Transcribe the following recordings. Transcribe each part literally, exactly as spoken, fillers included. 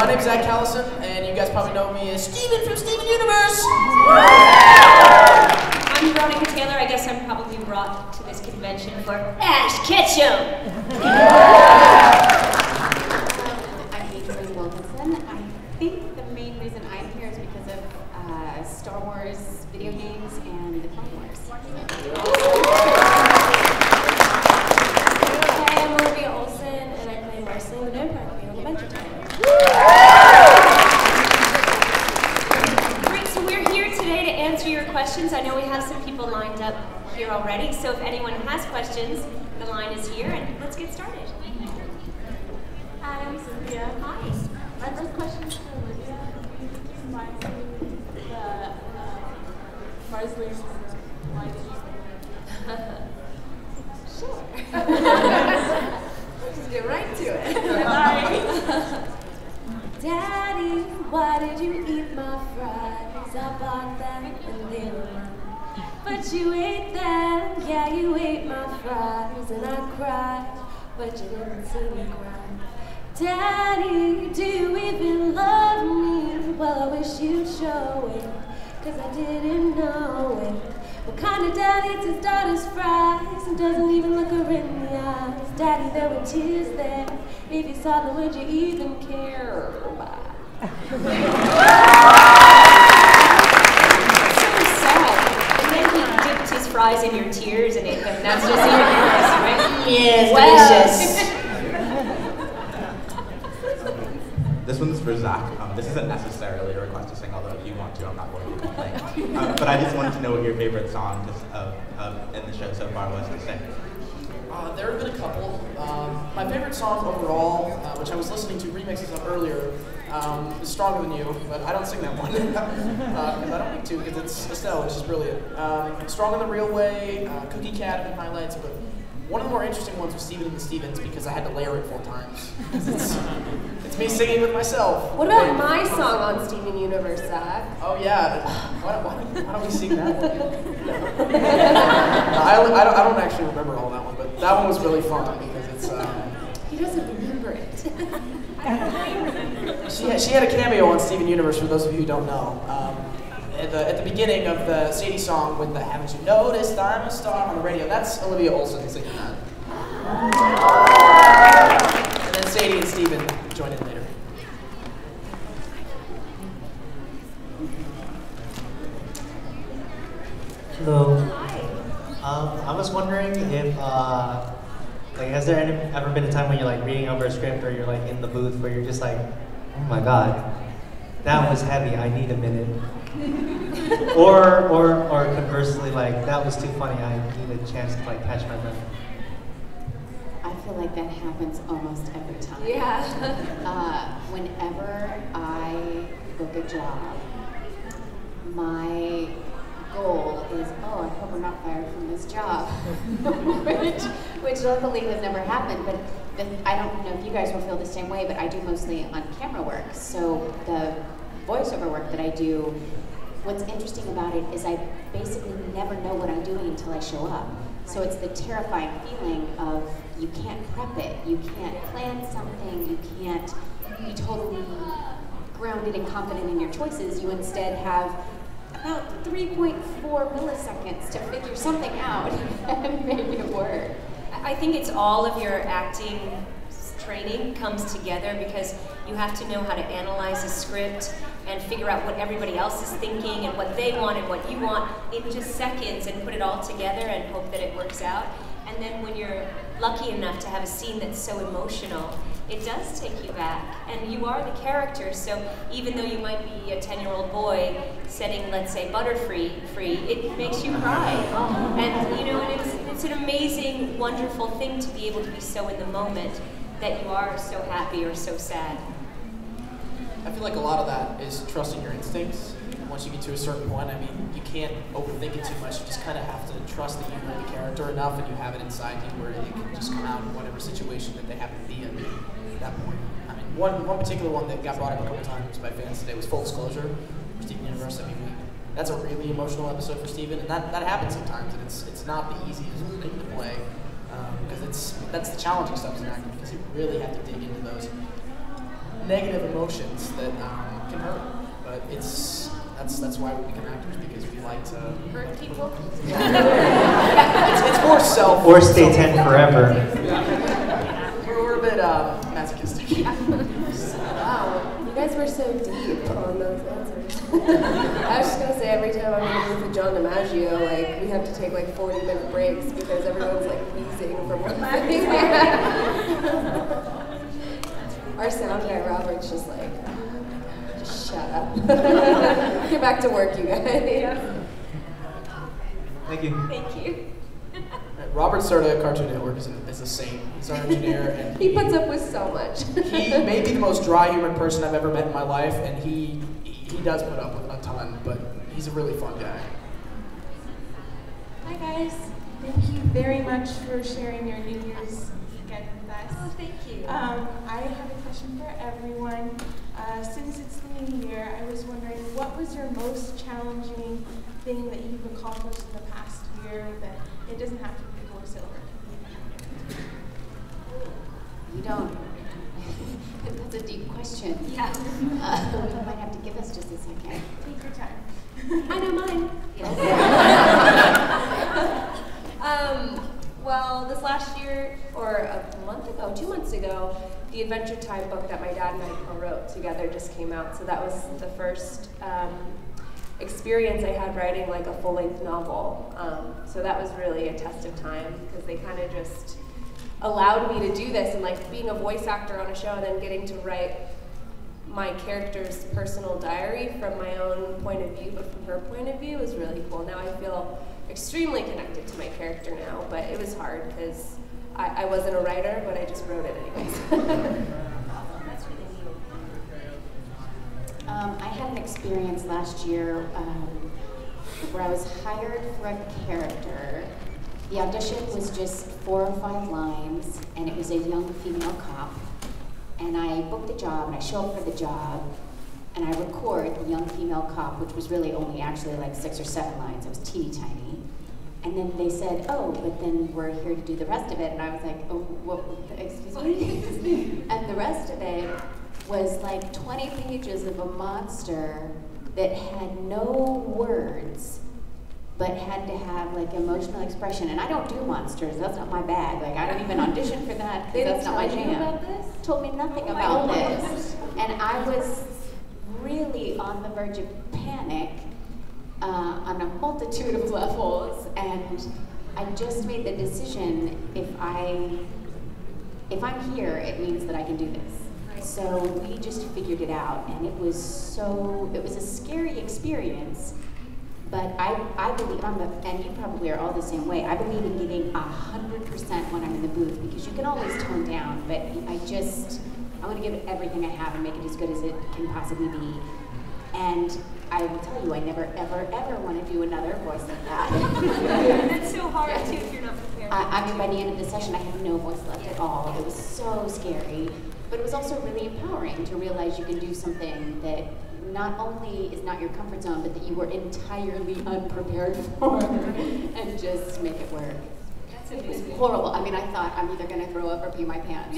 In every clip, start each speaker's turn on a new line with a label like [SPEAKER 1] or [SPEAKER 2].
[SPEAKER 1] my name's Callison, and you guys probably know me as Steven from Steven Universe.
[SPEAKER 2] I'm Veronica Taylor. I guess I'm probably brought to this convention for Ash Ketchum.
[SPEAKER 3] I'm Adrienne Wilkinson. I think the main reason I'm here is because of uh, Star Wars video games and the Clone Wars.
[SPEAKER 4] Hi, I'm Olivia Olson, and I play Marcy the Vampire Queen on Adventure Time.
[SPEAKER 2] Great, so we're here today to answer your questions. I know we have some people lined up here already, so if anyone has questions, the line is here, and let's get started.
[SPEAKER 4] Hi, I'm Cynthia.
[SPEAKER 2] Hi.
[SPEAKER 4] My first question is for Olivia. Can you remind me the uh, Marsley why did you
[SPEAKER 2] Sure.
[SPEAKER 4] just get right to it?
[SPEAKER 5] Daddy, why did you eat my fries? I bought them and they were mine. But you ate them, yeah, you ate my fries. And I cried, but you didn't see me cry. Daddy, do you even love me? Well, I wish you'd show it, cause I didn't know it. What kind of daddy eats his daughter's fries and doesn't even look her in the eyes? Daddy, there were tears there. If you saw them, would you even care? Bye.
[SPEAKER 2] So sad. And then he dipped his fries in your tears and ate them. That's just even worse, right? Yes, delicious.
[SPEAKER 6] This one's for Zach. Um, this isn't necessarily a request to sing, although if you want to, I'm not going to complain. um, but I just wanted to know what your favorite song just, uh, uh, in the show so far was to sing.
[SPEAKER 1] Uh, there have been a couple. Um, my favorite song overall, uh, which I was listening to remixes of earlier, um, is Stronger Than You, but I don't sing that one. Because uh, I don't need to, because it's Estelle, which is brilliant. Um, Strong in the Real Way, uh, Cookie Cat have been highlights, but one of the more interesting ones was Steven and the Stevens, because I had to layer it four times. It's, it's me singing with myself.
[SPEAKER 4] What about my song on Steven Universe, Zach?
[SPEAKER 1] Oh yeah, why, why, why don't we sing that one? I, I, don't, I don't actually remember all that one, but that one was really fun because it's... Um,
[SPEAKER 4] He doesn't remember it.
[SPEAKER 1] she, had, she had a cameo on Steven Universe, for those of you who don't know. Um, at, the, at the beginning of the Sadie song with the Haven't You Noticed I'm a Star on the radio, that's Olivia Olson singing that. And then Sadie and Steven join in later.
[SPEAKER 7] Hello. Um, I was wondering if, uh, like, has there any, ever been a time when you're like reading over a script or you're like in the booth where you're just like, oh my god, that was heavy, I need a minute. or, or, or conversely, like, that was too funny, I need a chance to like catch my breath.
[SPEAKER 3] I feel like that happens almost every time.
[SPEAKER 4] Yeah.
[SPEAKER 3] uh, whenever I book a job, my goal is, oh, I hope I'm not fired from this job, which, which luckily has never happened, but the, I don't know if you guys will feel the same way, but I do mostly on camera work, so the voiceover work that I do, what's interesting about it is I basically never know what I'm doing until I show up. So it's the terrifying feeling of you can't prep it, you can't plan something, you can't be totally grounded and confident in your choices, you instead have about three point four milliseconds to figure something out and make it work.
[SPEAKER 2] I think it's all of your acting training comes together because you have to know how to analyze a script and figure out what everybody else is thinking and what they want and what you want in just seconds and put it all together and hope that it works out. And then when you're lucky enough to have a scene that's so emotional, it does take you back, and you are the character, so even though you might be a ten-year-old boy setting, let's say, Butterfree free, it makes you cry. And, you know, and it's, it's an amazing, wonderful thing to be able to be so in the moment that you are so happy or so sad.
[SPEAKER 1] I feel like a lot of that is trusting your instincts. Once you get to a certain point, I mean, you can't overthink it too much. You just kind of have to trust that you know the character enough and you have it inside you where it can just come out in whatever situation that they happen to be in at that point. I mean, one one particular one that got brought up a couple times by fans today was Full Disclosure for Steven Universe. I mean, we, that's a really emotional episode for Steven, and that, that happens sometimes, and it's it's not the easiest thing to play because um, it's that's the challenging stuff in acting because you really have to dig into those negative emotions that um, can hurt. But it's that's that's why we become actors, because we like to
[SPEAKER 2] Hurt people?
[SPEAKER 1] it's, it's more self.
[SPEAKER 7] Or stay ten forever.
[SPEAKER 1] We're, we're a bit uh, masochistic.
[SPEAKER 5] Wow, you guys were so deep on those answers. I was just gonna say, every time I'm in the booth with John DiMaggio, like we have to take like forty minute breaks because everyone's like wheezing from laughing. Our sound guy Robert's just like, just shut up. Get back to work, you guys.
[SPEAKER 7] Thank you.
[SPEAKER 2] Thank you.
[SPEAKER 1] Robert started at Cartoon Network as a, as a saint. He's our engineer, and
[SPEAKER 5] He puts up with so much.
[SPEAKER 1] he may be the most dry human person I've ever met in my life, and he he does put up with a ton, but he's a really fun guy.
[SPEAKER 4] Hi guys, thank you very much for sharing your New Year's weekend with us.
[SPEAKER 2] Oh, thank you.
[SPEAKER 4] Um, I have a question for everyone. Uh, since it's the new year, I was wondering, what was your most challenging thing that you've accomplished in the past year? That it doesn't have to be gold or silver.
[SPEAKER 3] You don't. That's a deep question.
[SPEAKER 2] Yeah.
[SPEAKER 3] Uh, you might have to give us just a second.
[SPEAKER 4] Take your time.
[SPEAKER 5] I know mine. um, well, this last year, or a month ago, two months ago, the Adventure Time book that my dad and I co-wrote together just came out. So that was the first um, experience I had writing like a full-length novel. Um, so that was really a test of time, because they kind of just allowed me to do this, and like being a voice actor on a show and then getting to write my character's personal diary from my own point of view, but from her point of view, is really cool. Now I feel extremely connected to my character now, but it was hard because I, I wasn't a writer, but I just wrote it anyways.
[SPEAKER 2] That's really neat.
[SPEAKER 3] Um, I had an experience last year um, where I was hired for a character. The audition was just four or five lines, and it was a young female cop. And I booked the job, and I show up for the job, and I record the young female cop, which was really only actually like six or seven lines. It was teeny tiny. And then they said, oh, but then we're here to do the rest of it. And I was like, oh, what, excuse me? And the rest of it was like twenty pages of a monster that had no words, but had to have like emotional expression. And I don't do monsters, that's not my bag. Like I don't even audition for that, because that's not my jam.
[SPEAKER 5] You about this?
[SPEAKER 3] Told me nothing
[SPEAKER 5] Oh my
[SPEAKER 3] about
[SPEAKER 5] God.
[SPEAKER 3] this. And I was really on the verge of panic uh, on a multitude of levels. And I just made the decision, if I, if I'm here, it means that I can do this. So we just figured it out, and it was so, it was a scary experience. But I, I believe, I'm a, and you probably are all the same way, I believe in giving one hundred percent when I'm in the booth, because you can always tone down, but I just, I want to give it everything I have and make it as good as it can possibly be. And I will tell you, I never, ever, ever want to do another voice like that.
[SPEAKER 2] That's so hard
[SPEAKER 3] Yeah.
[SPEAKER 2] too if you're not prepared.
[SPEAKER 3] I, I mean, by the end of the session, I had no voice left at all. It was so scary, but it was also really empowering to realize you can do something that not only is not your comfort zone, but that you were entirely unprepared for, and just make it work.
[SPEAKER 2] That's
[SPEAKER 3] It was
[SPEAKER 2] amazing.
[SPEAKER 3] horrible. I mean, I thought I'm either going to throw up or pee my pants.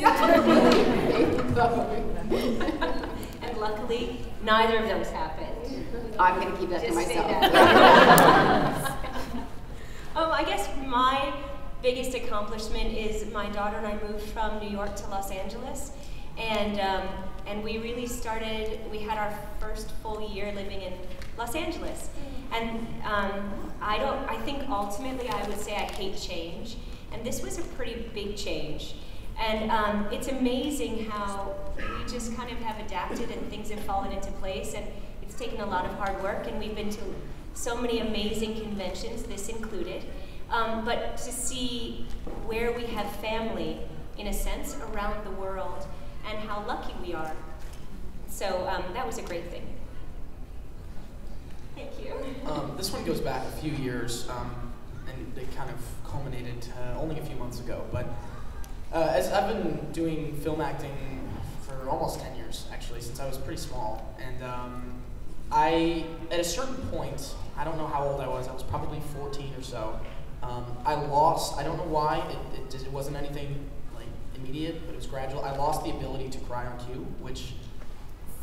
[SPEAKER 2] And luckily, neither of those happened.
[SPEAKER 3] I'm going to keep that
[SPEAKER 2] Just
[SPEAKER 3] to
[SPEAKER 2] say
[SPEAKER 3] myself.
[SPEAKER 2] that. um, I guess my biggest accomplishment is my daughter and I moved from New York to Los Angeles, and um, and we really started. We had our first full year living in Los Angeles, and um, I don't. I think ultimately I would say I hate change, and this was a pretty big change. And um, it's amazing how we just kind of have adapted and things have fallen into place, and it's taken a lot of hard work, and we've been to so many amazing conventions, this included. Um, but to see where we have family, in a sense, around the world, and how lucky we are. So um, that was a great thing. Thank you.
[SPEAKER 1] Um, this one goes back a few years, um, and it kind of culminated uh, only a few months ago. But uh, as I've been doing film acting for almost ten years, actually, since I was pretty small. And um, I, at a certain point, I don't know how old I was, I was probably fourteen or so, um, I lost, I don't know why, it, it, just, it wasn't anything like immediate, but it was gradual. I lost the ability to cry on cue, which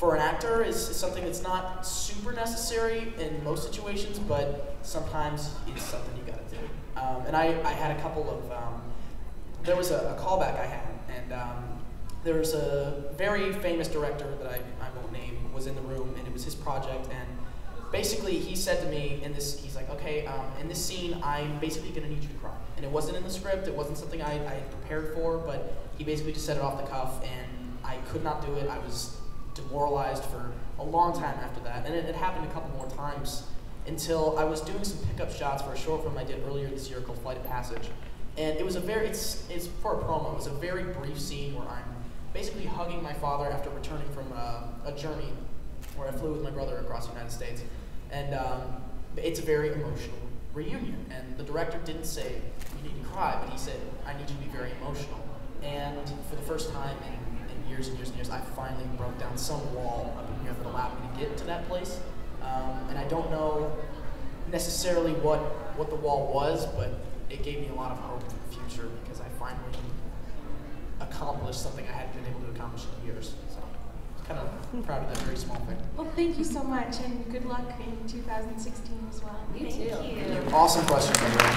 [SPEAKER 1] for an actor is, is something that's not super necessary in most situations, but sometimes it's something you gotta do. Um, and I, I had a couple of, um, there was a, a callback I had, and um, there was a very famous director that I, I won't name was in the room, and it was his project, and basically he said to me in this, he's like, okay, um, in this scene, I'm basically gonna need you to cry. And it wasn't in the script, it wasn't something I, I had prepared for, but he basically just said it off the cuff, and I could not do it. I was demoralized for a long time after that, and it, it happened a couple more times until I was doing some pickup shots for a short film I did earlier this year called Flight of Passage. And it was a very, it's, it's for a promo, it was a very brief scene where I'm basically hugging my father after returning from a, a journey where I flew with my brother across the United States. And um, it's a very emotional reunion. And the director didn't say, you need to cry, but he said, I need you to be very emotional. And for the first time in, in years and years and years, I finally broke down some wall up in here that allowed me to get to that place. Um, and I don't know necessarily what, what the wall was, but it gave me a lot of hope for the future because I finally accomplished something I hadn't been able to accomplish in years. So I'm kind of proud of that very small thing.
[SPEAKER 4] Well, thank you so much, and good luck in two thousand sixteen as well.
[SPEAKER 2] You too.
[SPEAKER 1] Thank you. Awesome question, by the way.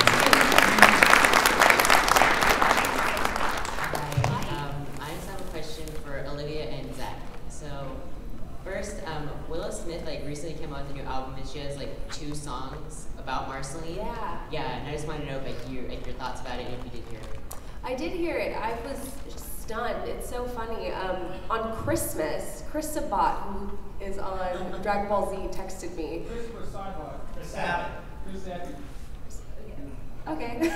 [SPEAKER 8] Hi, um, I just have a question for Olivia and Zach. So, first, um, Willow Smith like recently came out with a new album, and she has like two songs about Marceline.
[SPEAKER 5] Yeah.
[SPEAKER 8] Yeah, and I just want to know like your like your thoughts about it, if you did hear it.
[SPEAKER 5] I did hear it. I was stunned. It's so funny. Um, on Christmas, Chris Sabat, who is on Dragon Ball Z, texted me.
[SPEAKER 9] Chris Sabat. Chris Sabat. Chris Sabat.
[SPEAKER 5] Okay.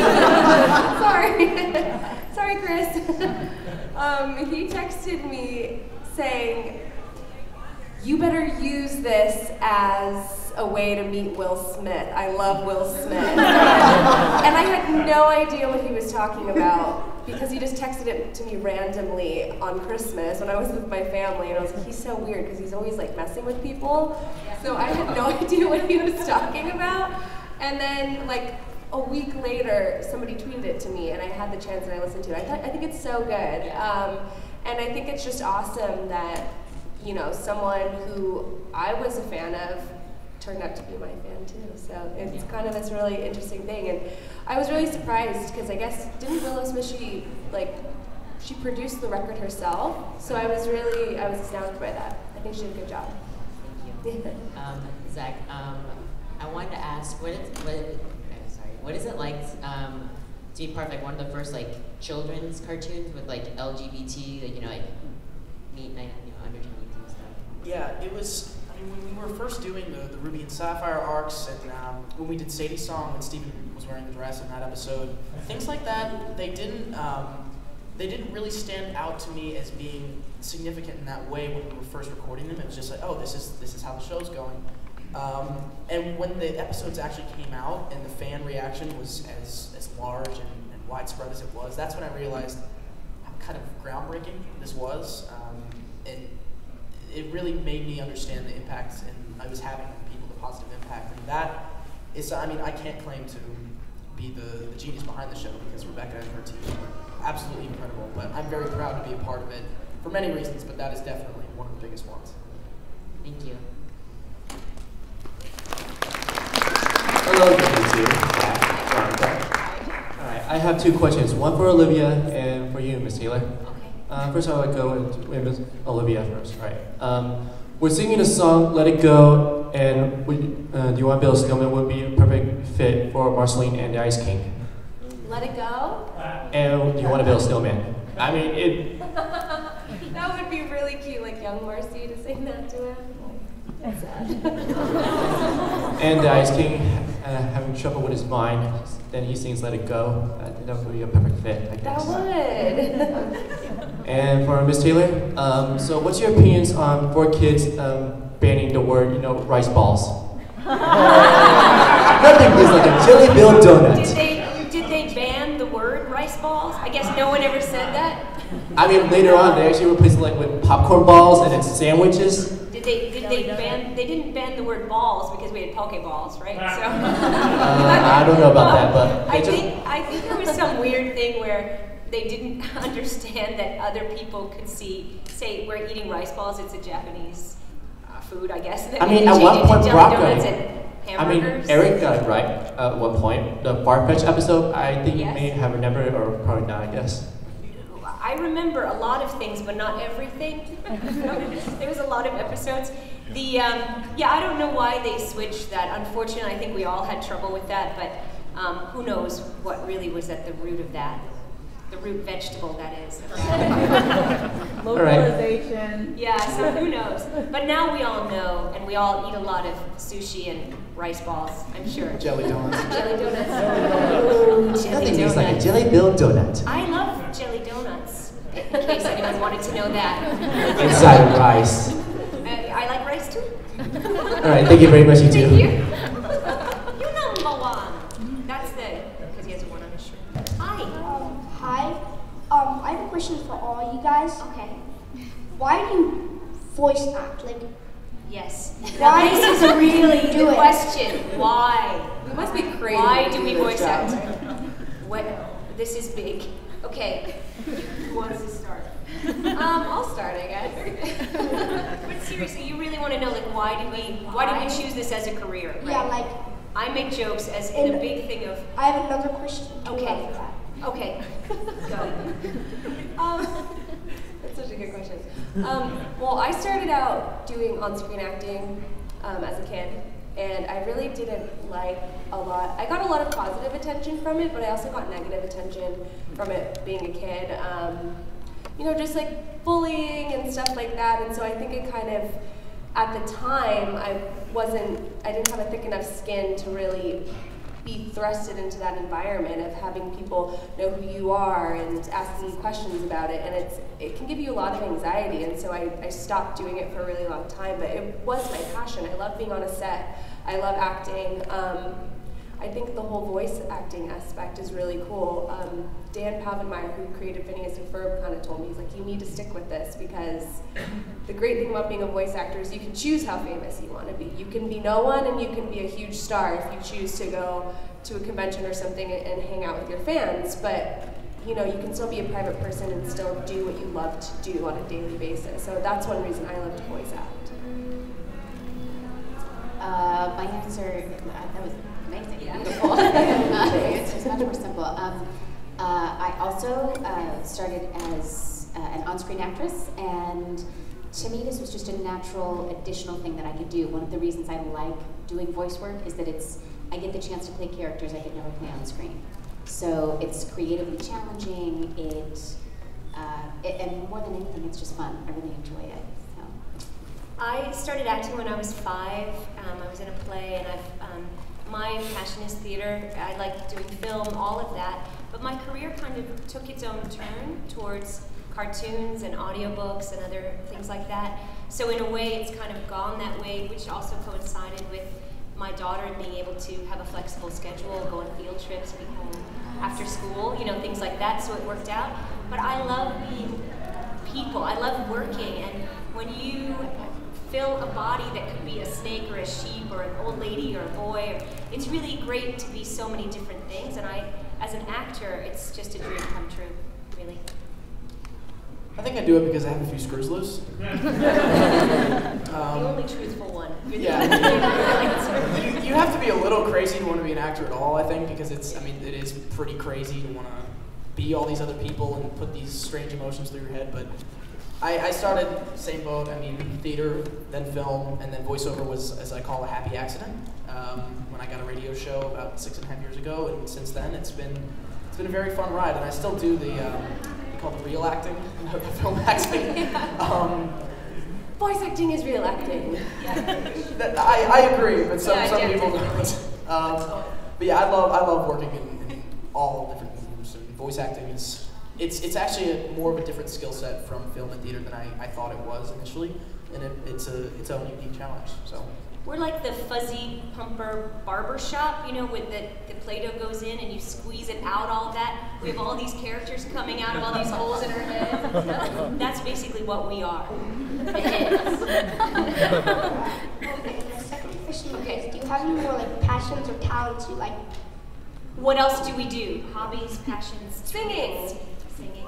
[SPEAKER 5] Sorry. Sorry, Chris. um, he texted me saying, you better use this as a way to meet Will Smith. I love Will Smith. And I had no idea what he was talking about because he just texted it to me randomly on Christmas when I was with my family, and I was like, he's so weird because he's always like messing with people. So I had no idea what he was talking about. And then like a week later, somebody tweeted it to me, and I had the chance and I listened to it. I, thought, I think it's so good. Um, and I think it's just awesome that, you know, someone who I was a fan of turned out to be my fan too. So it's yeah. kind of this really interesting thing. And I was really surprised because I guess, didn't Willow Smith, she, like, she produced the record herself. So I was really, I was astounded by that. I think she did a good job.
[SPEAKER 8] Thank you. um, Zach, um, I wanted to ask, what is, what, okay, sorry, what is it like um, to be part of like one of the first like children's cartoons with like L G B T, like, you know, like meet, you know, under twenty-two stuff?
[SPEAKER 1] Yeah, it was, I mean, when we were first doing the, the Ruby and Sapphire arcs, and um, when we did Sadie's song, when Stephen was wearing the dress in that episode, things like that, they didn't, um, they didn't really stand out to me as being significant in that way when we were first recording them. It was just like, oh, this is, this is how the show's going. Um, and when the episodes actually came out and the fan reaction was as, as large and, and widespread as it was, that's when I realized how kind of groundbreaking this was. Um, and it really made me understand the impact and I was having on people, the positive impact. And that is, I mean, I can't claim to be the, the genius behind the show because Rebecca and her team are absolutely incredible. But I'm very proud to be a part of it for many reasons, but that is definitely one of the biggest ones.
[SPEAKER 8] Thank you.
[SPEAKER 10] Hello, good to see you. Veronica. All right, I have two questions. One for Olivia and for you, Miss Taylor.
[SPEAKER 2] Okay.
[SPEAKER 10] Uh, first, I would go with, with Miss Olivia first. All right. Um, we're singing a song, "Let It Go," and we, uh, do you want Bill Stillman would be a perfect fit for Marceline and the Ice King.
[SPEAKER 5] Let it go?
[SPEAKER 10] And do you want Bill Stillman? I mean, it.
[SPEAKER 5] That would be really cute, like young Marcy to sing that to him. That's sad.
[SPEAKER 10] And the Ice King uh, having trouble with his mind, then he sings "Let It Go." Uh, that would be a perfect fit, I guess.
[SPEAKER 5] That would.
[SPEAKER 10] And for Miss Taylor, um, so what's your opinions on for kids um, banning the word, you know, rice balls? Nothing is like a Jelly Bill donut.
[SPEAKER 2] Did they, did they ban the word rice balls? I guess no one ever said that.
[SPEAKER 10] I mean, later on, they actually replaced it like with popcorn balls and then sandwiches.
[SPEAKER 2] Did they, did they ban, they didn't ban the word balls because we had Pokeballs, right? So.
[SPEAKER 10] Uh, I don't know about that, but
[SPEAKER 2] I think, I think there was some weird thing where they didn't understand that other people could see, say we're eating rice balls, it's a Japanese uh, food, I guess.
[SPEAKER 10] I mean, at one point, Brock got
[SPEAKER 2] it.
[SPEAKER 10] I mean, Eric got it right at one point. The Farfetch episode, I think
[SPEAKER 2] Yes.
[SPEAKER 10] you may have remembered, or probably not, I guess.
[SPEAKER 2] I remember a lot of things, but not everything. There was a lot of episodes. The um, yeah, I don't know why they switched that. Unfortunately, I think we all had trouble with that, but um, who knows what really was at the root of that. The root vegetable, that is.
[SPEAKER 11] Localization.
[SPEAKER 2] Yeah, so who knows? But now we all know, and we all eat a lot of sushi and rice balls, I'm sure.
[SPEAKER 1] Jelly donuts.
[SPEAKER 2] Jelly donuts. Ooh, jelly
[SPEAKER 7] Nothing tastes like a
[SPEAKER 2] donuts.
[SPEAKER 7] jelly built donut.
[SPEAKER 2] I love jelly donuts, in case anyone wanted to know that.
[SPEAKER 10] Inside rice.
[SPEAKER 2] I, I like rice too.
[SPEAKER 10] All right, thank you very much, you two.
[SPEAKER 2] Thank you. You number one. That's the, because he has a one on his shirt. Hi.
[SPEAKER 12] Um, hi. Um, I have a question for all you guys.
[SPEAKER 2] Okay.
[SPEAKER 12] Why do you voice act? Like,
[SPEAKER 2] Yes.
[SPEAKER 12] Why
[SPEAKER 2] Now, this
[SPEAKER 12] do
[SPEAKER 2] is
[SPEAKER 12] you
[SPEAKER 2] really
[SPEAKER 12] do
[SPEAKER 2] the
[SPEAKER 12] it?
[SPEAKER 2] question. Why?
[SPEAKER 11] We must be crazy.
[SPEAKER 2] Why
[SPEAKER 11] to
[SPEAKER 2] do we
[SPEAKER 11] this
[SPEAKER 2] voice
[SPEAKER 11] job.
[SPEAKER 2] act? What? This is big. Okay. Who wants to start?
[SPEAKER 11] Um, I'll start, I guess.
[SPEAKER 2] But seriously, you really want to know, like, why do we, why do we choose this as a career? Right?
[SPEAKER 12] yeah, like,
[SPEAKER 2] I make jokes as in a
[SPEAKER 12] And-
[SPEAKER 2] big thing of,
[SPEAKER 12] I have another question too
[SPEAKER 2] Okay.
[SPEAKER 12] after that.
[SPEAKER 2] okay, go.
[SPEAKER 11] Um, that's such a good question. Um, well, I started out doing on-screen acting um, as a kid, and I really didn't like a lot. I got a lot of positive attention from it, but I also got negative attention from it being a kid. Um, you know, just like bullying and stuff like that, and so I think it kind of, at the time, I wasn't, I didn't have a thick enough skin to really be thrusted into that environment of having people know who you are and asking you questions about it, and it's it can give you a lot of anxiety, and so I, I stopped doing it for a really long time, but it was my passion. I love being on a set. I love acting. Um, I think the whole voice acting aspect is really cool. Um, Dan Pavenmeyer, who created Phineas and Ferb, kind of told me, he's like, you need to stick with this, because the great thing about being a voice actor is you can choose how famous you want to be. You can be no one, and you can be a huge star if you choose to go to a convention or something and, and hang out with your fans, but you know, you can still be a private person and still do what you love to do on a daily basis. So that's one reason I love to voice act.
[SPEAKER 3] Uh, my answer, uh, that was amazing,
[SPEAKER 2] Yeah.
[SPEAKER 3] beautiful. uh, my answer is much more simple. Um, uh, I also uh, started as uh, an on-screen actress, and to me this was just a natural additional thing that I could do. One of the reasons I like doing voice work is that it's, I get the chance to play characters I could never play on screen. So it's creatively challenging, it, uh, it, and more than anything, it's just fun. I really enjoy it. So.
[SPEAKER 2] I started acting when I was five. Um, I was in a play, and I've, um, my passion is theater. I like doing film, all of that. But my career kind of took its own turn towards cartoons and audiobooks and other things like that. So in a way, it's kind of gone that way, which also coincided with my daughter and being able to have a flexible schedule, go on field trips, be home after school, you know, things like that. So it worked out. But I love being people. I love working, and when you fill a body that could be a snake or a sheep or an old lady or a boy, or, it's really great to be so many different things. And I, as an actor, it's just a dream come true, really.
[SPEAKER 1] I think I do it because I have a few screws loose. um,
[SPEAKER 2] the only truthful one. You're the
[SPEAKER 1] yeah. you, you have to be a little crazy to want to be an actor at all, I think, because it's, I mean, it is pretty crazy to want to be all these other people and put these strange emotions through your head. But I, I started same boat. I mean, theater, then film, and then voiceover was, as I call, a happy accident. Um, when I got a radio show about six and a half years ago, and since then it's been it's been a very fun ride. And I still do the um, we call it real acting, the film acting.
[SPEAKER 2] Yeah.
[SPEAKER 1] Um,
[SPEAKER 11] Voice acting is real acting.
[SPEAKER 2] Yeah.
[SPEAKER 1] that, I, I agree, but some
[SPEAKER 2] Yeah,
[SPEAKER 1] some
[SPEAKER 2] yeah.
[SPEAKER 1] people don't. Um, but yeah, I love I love working in, in all different mediums. And voice acting is it's it's actually a, more of a different skill set from film and theater than I, I thought it was initially, and it, it's a its own unique challenge. So.
[SPEAKER 2] We're like the fuzzy pumper barber shop, you know, with the, the Play-Doh goes in and you squeeze it out, all that. We have all these characters coming out of all these holes in our heads. That's basically what we are. The heads.
[SPEAKER 12] Okay, the second question
[SPEAKER 2] Okay.
[SPEAKER 12] is, do you have any more like passions or talents you like?
[SPEAKER 2] What else do we do? Hobbies, passions,
[SPEAKER 11] Singing.
[SPEAKER 2] singing.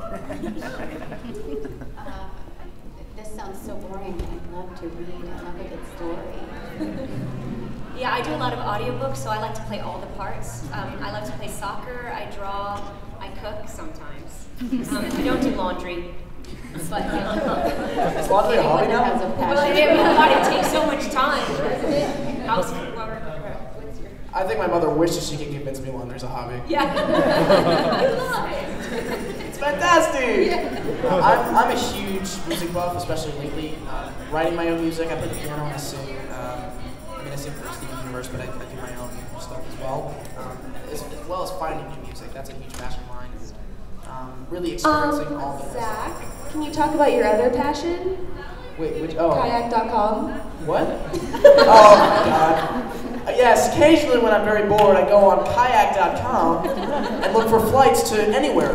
[SPEAKER 3] uh, this sounds so boring. I love to read. I love a good story.
[SPEAKER 2] Yeah, I do a lot of audiobooks, so I like to play all the parts. Um, I like to play soccer, I draw, I cook sometimes. Um, I don't do laundry, but you know.
[SPEAKER 1] Is laundry a hobby now?
[SPEAKER 3] Has a
[SPEAKER 2] Well, it,
[SPEAKER 3] passion.
[SPEAKER 2] God, it takes so much time, doesn't it? Housework, what's your...
[SPEAKER 1] I think my mother wishes she could convince me laundry's a hobby.
[SPEAKER 2] Yeah. I love it.
[SPEAKER 1] It's fantastic!
[SPEAKER 2] Yeah.
[SPEAKER 1] I'm, I'm a huge music buff, especially lately. Um, writing my own music, I play the piano and I sing. Um, I mean, I sing for Steven Universe, but I, I do my own stuff as well. Um, as, as well as finding new music. That's a huge passion of mine. Is, um, really experiencing
[SPEAKER 11] Um,
[SPEAKER 1] all the
[SPEAKER 11] Zach, can you talk about your other passion?
[SPEAKER 1] Wait, which, oh.
[SPEAKER 11] kayak dot com.
[SPEAKER 1] What? Oh my god. Uh, yes, occasionally when I'm very bored, I go on kayak dot com and look for flights to anywhere.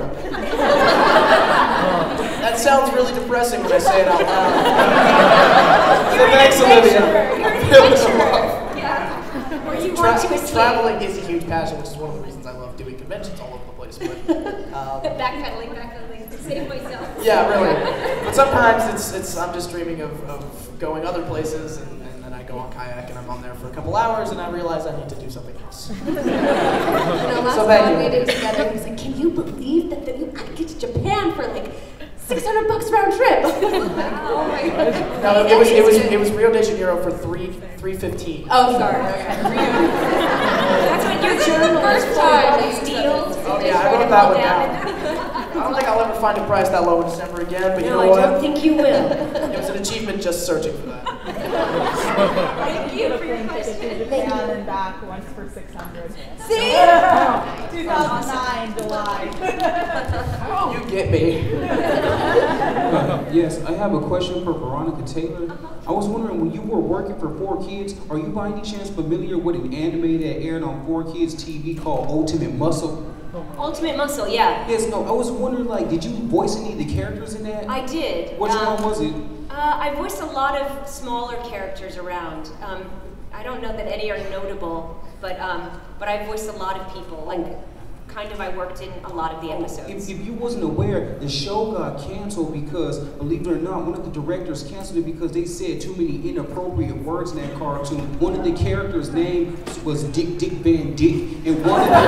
[SPEAKER 1] That sounds really depressing when I say it out loud. So thanks, Olivia.
[SPEAKER 2] You're an adventurer. Yeah. Or you want to
[SPEAKER 1] Tra-
[SPEAKER 2] escape.
[SPEAKER 1] traveling is a huge passion, which is one of the reasons I love doing conventions all over the place. But um,
[SPEAKER 2] Backpedaling, backpedaling to save myself.
[SPEAKER 1] yeah, really. But sometimes it's it's I'm just dreaming of, of going other places, and, and then I go on kayak and I'm on there for a couple hours, and I realize I need to do something else.
[SPEAKER 11] You know, last
[SPEAKER 1] So thank
[SPEAKER 11] time
[SPEAKER 1] you.
[SPEAKER 11] we did together, he was like, "Can you believe that, that you could get to Japan for like six hundred bucks round trip?" Oh my god.
[SPEAKER 1] No, it was it was it was Rio de Janeiro for three three fifteen.
[SPEAKER 11] Oh, sorry. Okay.
[SPEAKER 2] That's what you're doing the first time. These deals.
[SPEAKER 1] Oh yeah, I wrote that one down. I don't think I'll ever find a price that low in December again, but you
[SPEAKER 2] No,
[SPEAKER 1] know
[SPEAKER 2] I
[SPEAKER 1] what?
[SPEAKER 2] don't think you will.
[SPEAKER 1] It was an achievement just searching for that.
[SPEAKER 2] Thank you for your question.
[SPEAKER 13] Down and back once for six hundred.
[SPEAKER 11] See?
[SPEAKER 13] two thousand nine, July.
[SPEAKER 1] You get me.
[SPEAKER 14] Uh, yes, I have a question for Veronica Taylor. I was wondering, when you were working for four kids, are you by any chance familiar with an anime that aired on four kids T V called Ultimate Muscle?
[SPEAKER 2] Ultimate Muscle, yeah.
[SPEAKER 14] Yes, no, I was wondering, like, did you voice any of the characters in that?
[SPEAKER 2] I did.
[SPEAKER 14] Which
[SPEAKER 2] um,
[SPEAKER 14] one was it?
[SPEAKER 2] Uh, I voiced a lot of smaller characters around. Um, I don't know that any are notable, but um, but I voiced a lot of people. Like, kind of, I worked in a lot of the episodes.
[SPEAKER 14] If, if you wasn't aware, the show got canceled because, believe it or not, one of the directors canceled it because they said too many inappropriate words in that cartoon. One of the characters' name was Dick Dick Van Dick, and one of the...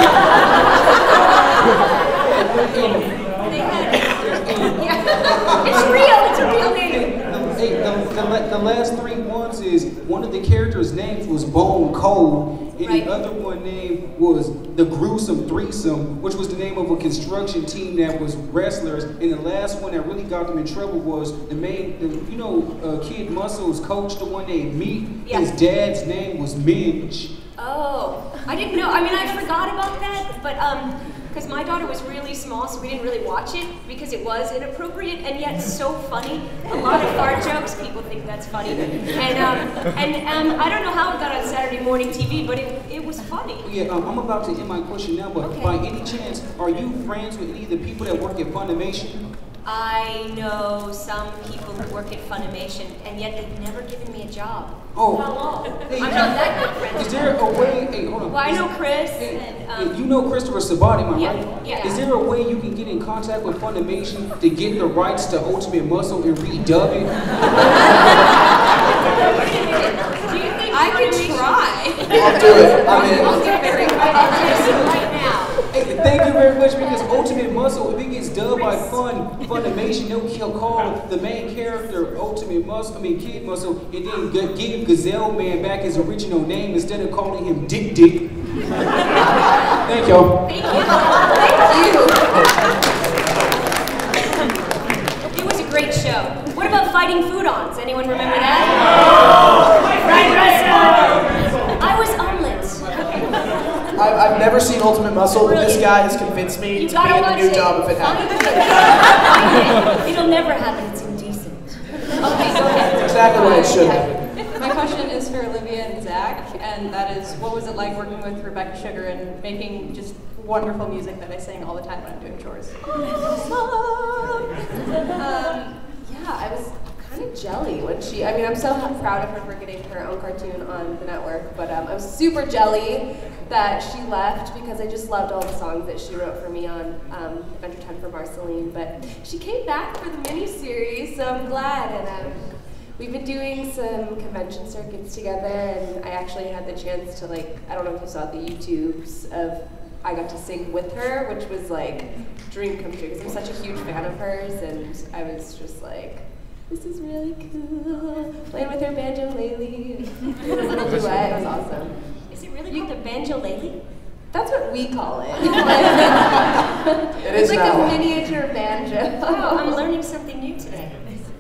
[SPEAKER 2] yeah. It's real, it's a real name.
[SPEAKER 14] Hey, the, the, the, the last three ones is, one of the characters' names was Bone Cold, and
[SPEAKER 2] Right.
[SPEAKER 14] the other one name was The Gruesome Threesome, which was the name of a construction team that was wrestlers. And the last one that really got them in trouble was the main, the, you know, uh, Kid Muscle's coach, the one named Meat.
[SPEAKER 2] Yeah.
[SPEAKER 14] His dad's name was Minge.
[SPEAKER 2] Oh, I didn't know. I mean, I forgot about that, but um, because my daughter was really small, so we didn't really watch it because it was inappropriate and yet so funny. A lot of fart jokes, people think that's funny, and um, and um, I don't know how it got on Saturday morning T V, but it it was funny.
[SPEAKER 14] Yeah, um, I'm about to end my question now, but
[SPEAKER 2] Okay.
[SPEAKER 14] by any chance, are you friends with any of the people that work at Funimation?
[SPEAKER 2] I know some people who work at Funimation, and yet they've never given me a job.
[SPEAKER 14] Oh.
[SPEAKER 2] Hello.
[SPEAKER 14] Hey,
[SPEAKER 2] I'm not that good friends.
[SPEAKER 14] Is there a way, hey, hold on.
[SPEAKER 2] Well, I
[SPEAKER 14] Is-
[SPEAKER 2] know Chris,
[SPEAKER 14] Hey,
[SPEAKER 2] and
[SPEAKER 14] hey,
[SPEAKER 2] um,
[SPEAKER 14] you know Christopher Sabati, am I
[SPEAKER 2] Yeah,
[SPEAKER 14] right?
[SPEAKER 2] yeah.
[SPEAKER 14] Is there a way you can get in contact with Funimation to get the rights to Ultimate Muscle and redub it?
[SPEAKER 2] do you think
[SPEAKER 11] I could
[SPEAKER 2] Funimation-
[SPEAKER 11] try.
[SPEAKER 1] I'll do it. I'm in.
[SPEAKER 2] I'll get very good at this right now.
[SPEAKER 14] Hey, thank you very much, because Ultimate Muscle, if it gets dubbed by Fun, Funimation, they'll he'll call the main character Ultimate Muscle, I mean Kid Muscle, and then g- give Gazelle Man back his original name instead of calling him Dick Dick. Thank y'all.
[SPEAKER 2] Thank you. Thank you. It was a great show. What about Fighting Foodons? Anyone remember that? Right, wrestler. I was Omelet.
[SPEAKER 1] I've, I've never seen Ultimate Muscle, but this guy has convinced me
[SPEAKER 2] You
[SPEAKER 1] to
[SPEAKER 2] gotta
[SPEAKER 1] be in the
[SPEAKER 2] watch
[SPEAKER 1] new
[SPEAKER 2] it.
[SPEAKER 1] job if it happens.
[SPEAKER 2] Find it. It'll never happen. It's indecent. Okay, go ahead.
[SPEAKER 1] That's exactly what it should happen.
[SPEAKER 15] My question is for Olivia and Zach, and that is, what was it like working with Rebecca Sugar and making just wonderful music that I sing all the time when I'm doing chores?
[SPEAKER 11] Um, yeah, I was kind of jelly when she, I mean, I'm so proud of her for getting her own cartoon on the network, but um, I was super jelly that she left because I just loved all the songs that she wrote for me on um, Adventure Time for Marceline. But she came back for the mini-series, so I'm glad. And um, we've been doing some convention circuits together, and I actually had the chance to, like, I don't know if you saw the YouTubes of I got to sing with her, which was like dream come true because I'm such a huge fan of hers, and I was just like, this is really cool. Playing with her banjo-lele, doing a little duet. It was awesome.
[SPEAKER 2] Is it really called a banjo-lele?
[SPEAKER 11] That's what we call it.
[SPEAKER 1] It
[SPEAKER 11] it's
[SPEAKER 1] is
[SPEAKER 11] like
[SPEAKER 1] now.
[SPEAKER 11] a miniature banjo.
[SPEAKER 2] Oh, I'm learning something new today.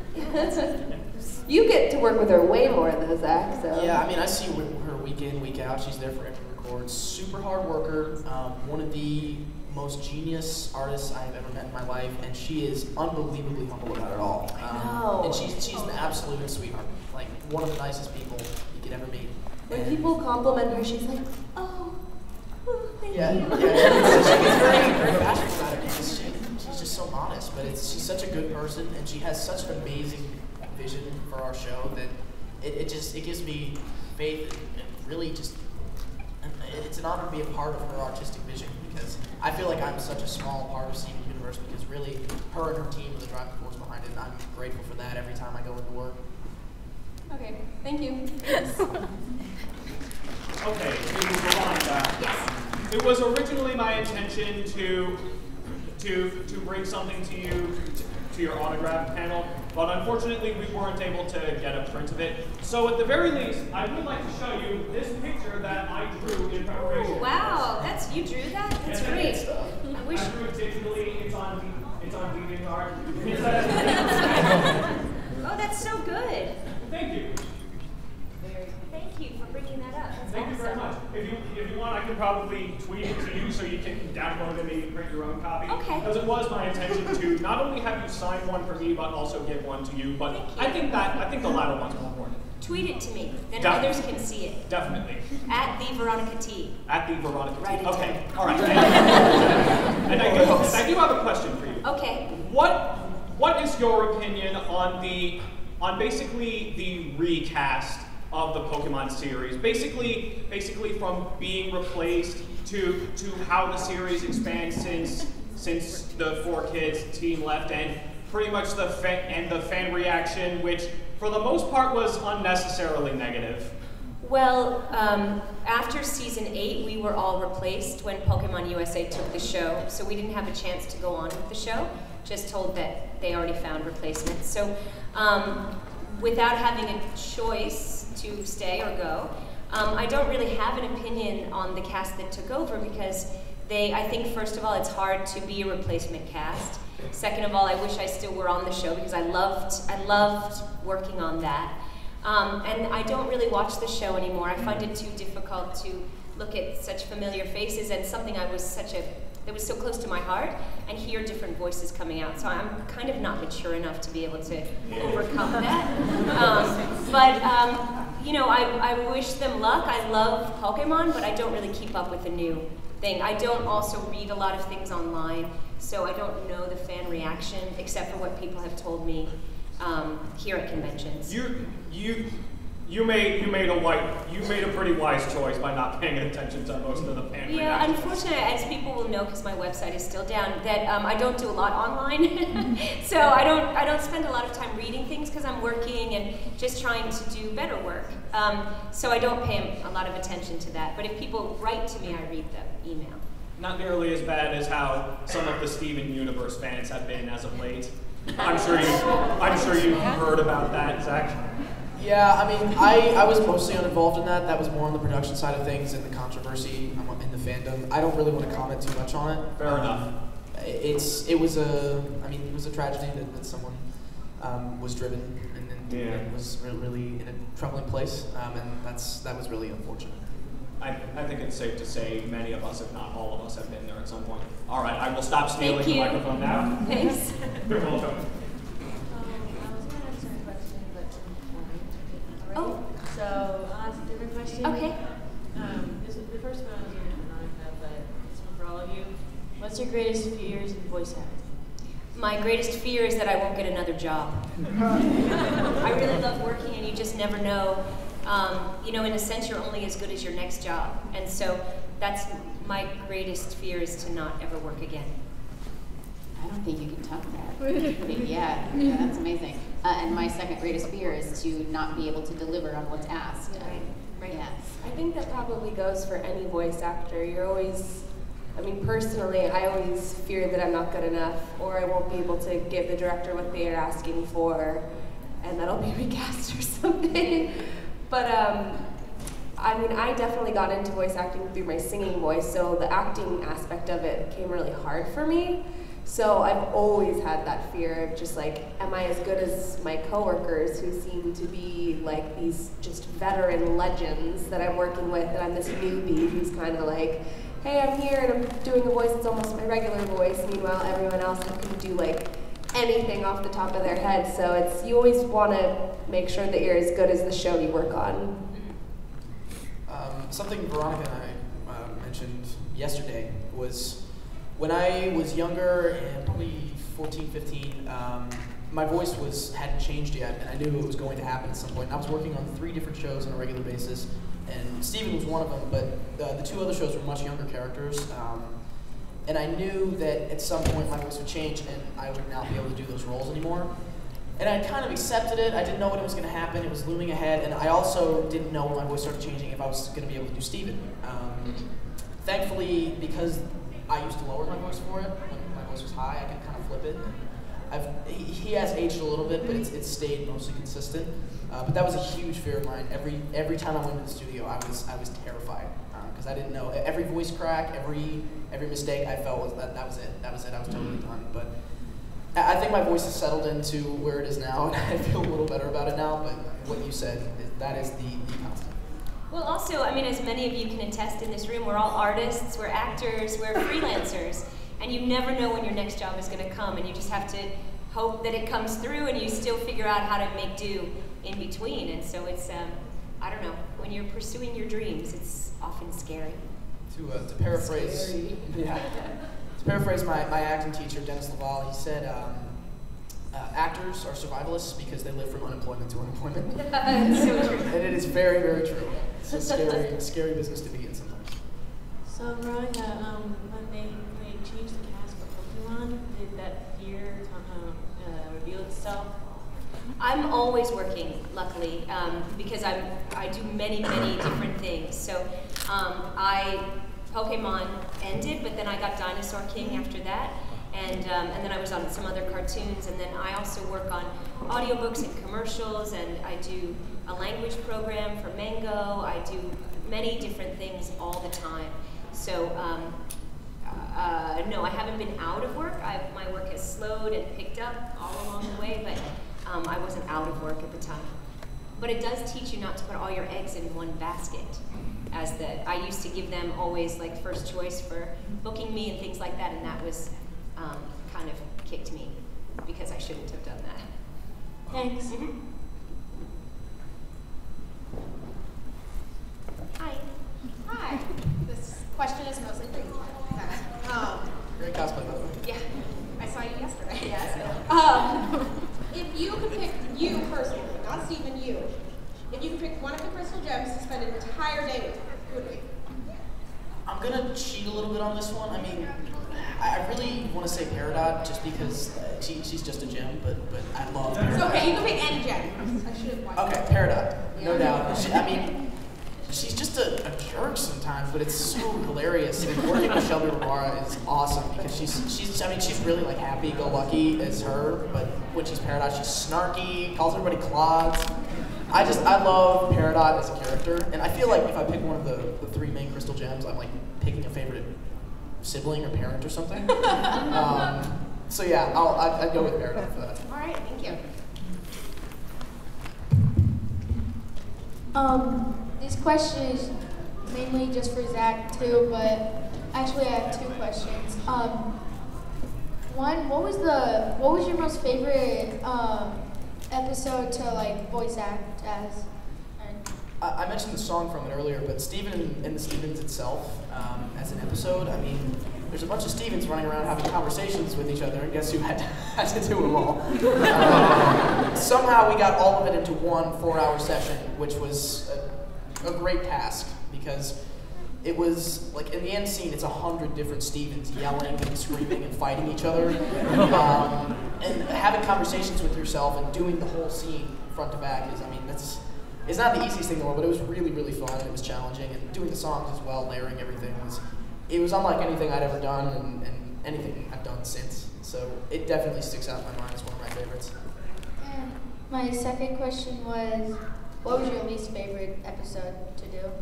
[SPEAKER 11] You get to work with her way more than Zach, so.
[SPEAKER 1] Yeah, I mean, I see her week in, week out. She's there for every record. Super hard worker. Um, one of the most genius artists I have ever met in my life, and she is unbelievably humble about it all. Um,
[SPEAKER 11] I know.
[SPEAKER 1] And she's she's an absolute sweetheart. Like one of the nicest people you could ever meet.
[SPEAKER 11] When
[SPEAKER 1] And-
[SPEAKER 11] people compliment her, she's like, oh, oh thank
[SPEAKER 1] Yeah,
[SPEAKER 11] you.
[SPEAKER 1] yeah. She gets very, very passionate about it because she, she's just so honest. But it's she's such a good person, and she has such an amazing vision for our show that it, it just it gives me faith and, and really just and it's an honor to be a part of her artistic vision because I feel like I'm such a small part of Steven Universe because really her and her team are the driving force behind it, and I'm grateful for that every time I go into work.
[SPEAKER 11] Okay, thank you.
[SPEAKER 9] Okay, Veronica.
[SPEAKER 2] Yes.
[SPEAKER 9] It was originally my intention to to to bring something to you to, to your autograph panel, but unfortunately we weren't able to get a print of it. So at the very least, I would like to show you this picture that I drew in preparation.
[SPEAKER 2] Oh, wow, that's you drew that? That's
[SPEAKER 9] Yes, I
[SPEAKER 2] great.
[SPEAKER 9] did.
[SPEAKER 2] I wish.
[SPEAKER 9] I drew it digitally. It's on it's on DeviantArt.
[SPEAKER 2] Oh, that's so good.
[SPEAKER 9] Thank you.
[SPEAKER 2] Thank you for bringing that up. That's
[SPEAKER 9] Thank you very much. If you if you want, I can probably tweet it to you so you can download it and print your own copy.
[SPEAKER 2] Okay.
[SPEAKER 9] Because it was my intention to not only have you sign one for me, but also give one to you. But
[SPEAKER 2] Thank you.
[SPEAKER 9] I think that I think the latter one's more important.
[SPEAKER 2] Tweet it to me, then
[SPEAKER 9] Def-
[SPEAKER 2] others can see it.
[SPEAKER 9] Definitely.
[SPEAKER 2] At the Veronica T.
[SPEAKER 9] At the Veronica.
[SPEAKER 2] Write it
[SPEAKER 9] Okay.
[SPEAKER 2] down.
[SPEAKER 9] All right. And, and, I do, and I do have a question for you.
[SPEAKER 2] Okay.
[SPEAKER 9] What what is your opinion on the on basically the recast of the Pokemon series? Basically, basically from being replaced to to how the series expands since since the four kids team left, and pretty much the fa and the fan reaction, which for the most part was unnecessarily negative.
[SPEAKER 2] Well, um, after season eight, we were all replaced when Pokemon U S A took the show, so we didn't have a chance to go on with the show, just told that they already found replacements. So um, without having a choice to stay or go, um, I don't really have an opinion on the cast that took over because they, I think first of all, it's hard to be a replacement cast. Second of all, I wish I still were on the show because I loved, I loved working on that. Um, and I don't really watch the show anymore. I find it too difficult to look at such familiar faces and something I was such a, that was so close to my heart and hear different voices coming out. So I'm kind of not mature enough to be able to overcome that. Um, but, um, you know, I, I wish them luck. I love Pokemon, but I don't really keep up with the new thing. I don't also read a lot of things online, so I don't know the fan reaction except for what people have told me um, here at conventions.
[SPEAKER 9] You, you, you made you made a white you made a pretty wise choice by not paying attention to most of the fan
[SPEAKER 2] Yeah,
[SPEAKER 9] reactions.
[SPEAKER 2] unfortunately, as people will know, because my website is still down, that um, I don't do a lot online. So I don't I don't spend a lot of time reading things because I'm working and just trying to do better work. Um, so I don't pay a lot of attention to that. But if people write to me, I read the email.
[SPEAKER 9] Not nearly as bad as how some of the Steven Universe fans have been as of late. I'm sure you I'm sure you've heard about that, Zach.
[SPEAKER 1] Yeah, I mean, I, I was mostly uninvolved in that. That was more on the production side of things and the controversy in the fandom. I don't really want to comment too much on it.
[SPEAKER 9] Fair enough.
[SPEAKER 1] It's it was a I mean it was a tragedy that, that someone um, was driven and, and,
[SPEAKER 9] Yeah.
[SPEAKER 1] and was re really in a troubling place, um, and that's that was really unfortunate.
[SPEAKER 9] I, I think it's safe to say many of us, if not all of us, have been there at some point. All right, I will stop stealing
[SPEAKER 2] Thank
[SPEAKER 9] the
[SPEAKER 2] you.
[SPEAKER 9] microphone now.
[SPEAKER 2] Thanks.
[SPEAKER 9] You're welcome.
[SPEAKER 2] Oh.
[SPEAKER 16] So I'll ask a different question.
[SPEAKER 2] Okay.
[SPEAKER 16] Um, this is the first one I was going to Veronica, but this one for all of you. What's your greatest fears in voice acting?
[SPEAKER 2] My greatest fear is that I won't get another job. I really love working, and you just never know. Um, you know, in a sense, you're only as good as your next job. And so that's my greatest fear, is to not ever work again.
[SPEAKER 3] I don't think you can top that. yeah, yeah, that's amazing. Uh, and my second greatest fear is to not be able to deliver on what's asked.
[SPEAKER 11] Right,
[SPEAKER 3] right. Yeah.
[SPEAKER 11] I think that probably goes for any voice actor. You're always, I mean, personally, I always fear that I'm not good enough, or I won't be able to give the director what they are asking for, and that'll be recast or something. But um, I mean, I definitely got into voice acting through my singing voice, so the acting aspect of it came really hard for me. So I've always had that fear of just like, am I as good as my coworkers who seem to be like these just veteran legends that I'm working with, and I'm this newbie who's kind of like, hey, I'm here and I'm doing a voice that's almost my regular voice. Meanwhile, everyone else can do like anything off the top of their head. So it's, you always want to make sure that you're as good as the show you work on.
[SPEAKER 1] Um, something Veronica and I uh, mentioned yesterday was, when I was younger, and probably fourteen, fifteen, um, my voice was hadn't changed yet, and I knew it was going to happen at some point. And I was working on three different shows on a regular basis, and Steven was one of them, but uh, the two other shows were much younger characters. Um, and I knew that at some point my voice would change, and I would not be able to do those roles anymore. And I kind of accepted it. I didn't know when it was going to happen. It was looming ahead, and I also didn't know when my voice started changing if I was going to be able to do Steven. Um, thankfully, because I used to lower my voice for it. When my voice was high, I could kind of flip it. I've, he, he has aged a little bit, but it's, it's stayed mostly consistent. Uh, but that was a huge fear of mine. Every every time I went to the studio, I was I was terrified because uh, I didn't know. Every voice crack, every every mistake I felt was that that was it. That was it. I was totally done. But I think my voice has settled into where it is now, and I feel a little better about it now. But what you said, that is the, the constant.
[SPEAKER 2] Well, also, I mean, as many of you can attest in this room, we're all artists, we're actors, we're freelancers, and you never know when your next job is going to come, and you just have to hope that it comes through, and you still figure out how to make do in between. And so it's, um, I don't know, when you're pursuing your dreams, it's often scary.
[SPEAKER 1] To, uh, to paraphrase, scary. yeah, to paraphrase my, my acting teacher, Dennis Laval, he said, um, Uh, actors are survivalists because they live from unemployment to unemployment.
[SPEAKER 2] So true.
[SPEAKER 1] And it is very, very true. It's a scary, scary business to be in sometimes.
[SPEAKER 16] So, Veronica, um, when they, they changed the cast for Pokemon, did that fear uh, uh, reveal itself?
[SPEAKER 2] I'm always working, luckily, um, because I'm, I do many, many different things. So um, I, Pokemon ended, but then I got Dinosaur King after that. And, um, and then I was on some other cartoons, and then I also work on audiobooks and commercials, and I do a language program for Mango. I do many different things all the time. So um, uh, no, I haven't been out of work. I've, my work has slowed and picked up all along the way, but um, I wasn't out of work at the time. But it does teach you not to put all your eggs in one basket. As that, I used to give them always like first choice for booking me and things like that, and that was Um, kind of kicked me because I shouldn't have done that.
[SPEAKER 16] Thanks.
[SPEAKER 2] Mm-hmm. Hi.
[SPEAKER 17] Hi. This question is mostly for you. Um,
[SPEAKER 1] Great cosplay, by the way.
[SPEAKER 17] Yeah. I saw you yesterday. Yes. Um, if you could pick you personally, not Steven, you, if you could pick one of the crystal gems to spend an entire day with, who would it be?
[SPEAKER 1] I'm going to cheat a little bit on this one. I mean, I really want to say Peridot just because uh, she, she's just a gem, but but I love Peridot.
[SPEAKER 17] It's okay, you can pick any gem. I should have watched.
[SPEAKER 1] Okay, Peridot, no doubt. She, I mean, she's just a, a jerk sometimes, but it's so hilarious. I mean, working with Shelby Rivara is awesome because she's she's I mean she's really like happy-go-lucky as her, but when she's Peridot, she's snarky, calls everybody clods. I just I love Peridot as a character, and I feel like if I pick one of the, the three main crystal gems, I'm like picking a favorite sibling or parent or something. um, so yeah, I'll I'd, I'd go with Peridot for that.
[SPEAKER 17] All right, thank you.
[SPEAKER 12] Um, this question is mainly just for Zach too, but actually I have two questions. Um, one, what was the what was your most favorite um, episode to like voice act as?
[SPEAKER 1] I, I mentioned the song from it earlier, but Steven and the Stevens itself, um, as an episode, I mean, there's a bunch of Stevens running around having conversations with each other, and guess who had to, had to do them all? um, somehow we got all of it into one four-hour session, which was a, a great task, because it was like in the end scene, it's a hundred different Stevens yelling and screaming and fighting each other, um, and having conversations with yourself and doing the whole scene front to back is, I mean, that's it's not the easiest thing in the world, but it was really, really fun and it was challenging. And doing the songs as well, layering everything was, it was unlike anything I'd ever done and, and anything I've done since. So it definitely sticks out in my mind as one of my favorites.
[SPEAKER 12] And my second question was, what was your least favorite episode to do?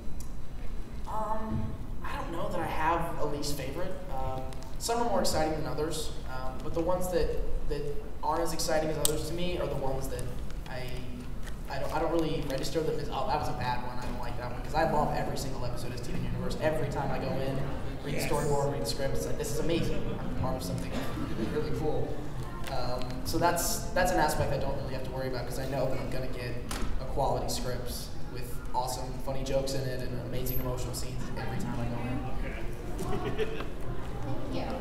[SPEAKER 1] Um, I don't know that I have a least favorite. Um, some are more exciting than others, um, but the ones that, that aren't as exciting as others to me are the ones that I I don't I don't really register them as, oh, that was a bad one, I don't like that one, because I love every single episode of Steven Universe. Every time I go in, read the storyboard, read the script, it's like, this is amazing. I'm part of something really cool. Um, so that's that's an aspect I don't really have to worry about, because I know that I'm going to get a quality script with awesome, funny jokes in it and amazing emotional scenes every time I go in.
[SPEAKER 3] Yeah.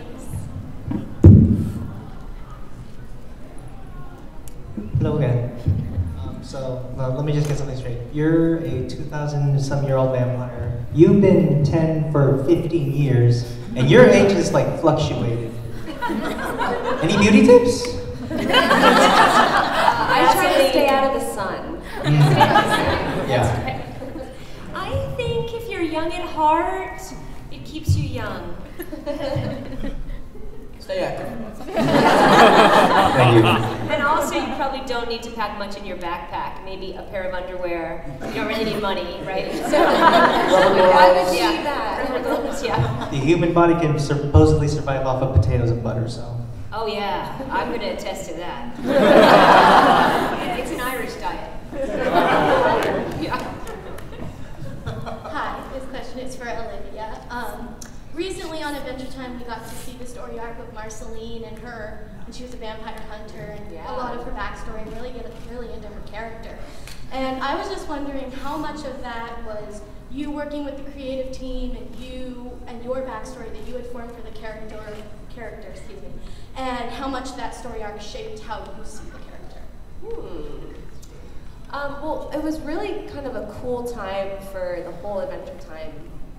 [SPEAKER 7] Hello again. Um, so uh, let me just get something straight. You're a two thousand some year old vampire. You've been ten for fifteen years, and your age is like fluctuated. Any beauty tips?
[SPEAKER 2] I try to stay out of the sun.
[SPEAKER 7] Yeah.
[SPEAKER 2] I think if you're young at heart, it keeps you young.
[SPEAKER 1] Stay active.
[SPEAKER 7] Thank you.
[SPEAKER 2] And also, you probably don't need to pack much in your backpack. Maybe a pair of underwear. You don't really need money, right? So, why would you need that? Rubber gloves, yeah.
[SPEAKER 7] The human body can supposedly survive off of potatoes and butter, so.
[SPEAKER 2] Oh yeah, I'm going to attest to that. It's an Irish diet. Yeah.
[SPEAKER 18] Hi, this question is for Olivia. Um, recently on Adventure Time, we got to see the story arc of Marceline and her, and she was a vampire hunter, and
[SPEAKER 2] Yeah.
[SPEAKER 18] a lot of her backstory, and really get really into her character. And I was just wondering how much of that was you working with the creative team and you and your backstory that you had formed for the character, character, excuse me, and how much that story arc shaped how you see the character.
[SPEAKER 11] Hmm. Um, well, it was really kind of a cool time for the whole Adventure Time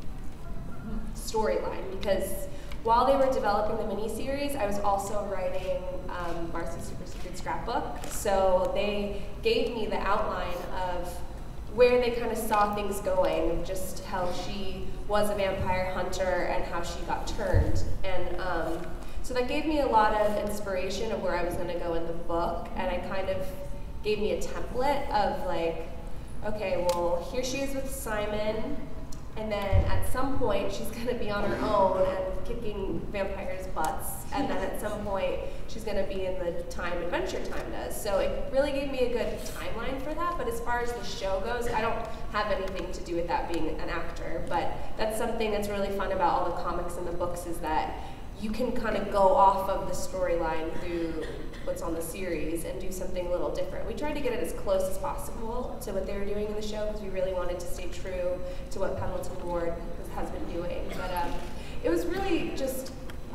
[SPEAKER 11] storyline, because while they were developing the miniseries, I was also writing um, Marcy's Super Secret Scrapbook. So they gave me the outline of where they kind of saw things going, just how she was a vampire hunter and how she got turned. And um, so that gave me a lot of inspiration of where I was going to go in the book, and I kind of gave me a template of like, okay, well, here she is with Simon, and then at some point she's going to be on her own and kicking vampires' butts, and then at some point she's going to be in the time Adventure Time does. So it really gave me a good timeline for that, but as far as the show goes, I don't have anything to do with that being an actor, but that's something that's really fun about all the comics and the books, is that you can kind of go off of the storyline through what's on the series and do something a little different. We tried to get it as close as possible to what they were doing in the show, because we really wanted to stay true to what Pendleton Ward has been doing. But um, it was really just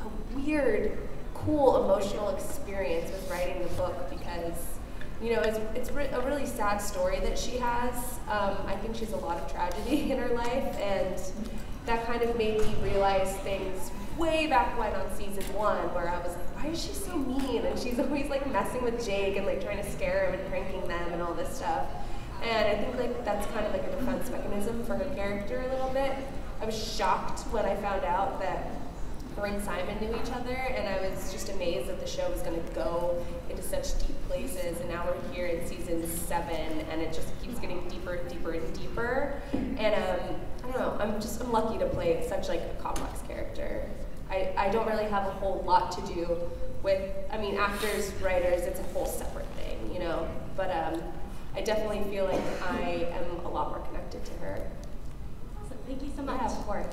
[SPEAKER 11] a weird, cool, emotional experience with writing the book, because you know, it's, it's re a really sad story that she has. Um, I think she has a lot of tragedy in her life, and that kind of made me realize things way back when on season one, where I was like, why is she so mean? And she's always like messing with Jake and like trying to scare him and pranking them and all this stuff. And I think like that's kind of like a defense mechanism for her character a little bit. I was shocked when I found out that her and Simon knew each other, and I was just amazed that the show was going to go into such deep places. And now we're here in season seven, and it just keeps getting deeper and deeper and deeper. And um, I don't know, I'm just I'm lucky to play such like a complex character. I, I don't really have a whole lot to do with, I mean, actors, writers, it's a whole separate thing, you know. But um, I definitely feel like I am a lot more connected to her.
[SPEAKER 18] Awesome, thank you so much.
[SPEAKER 11] Yeah, of course.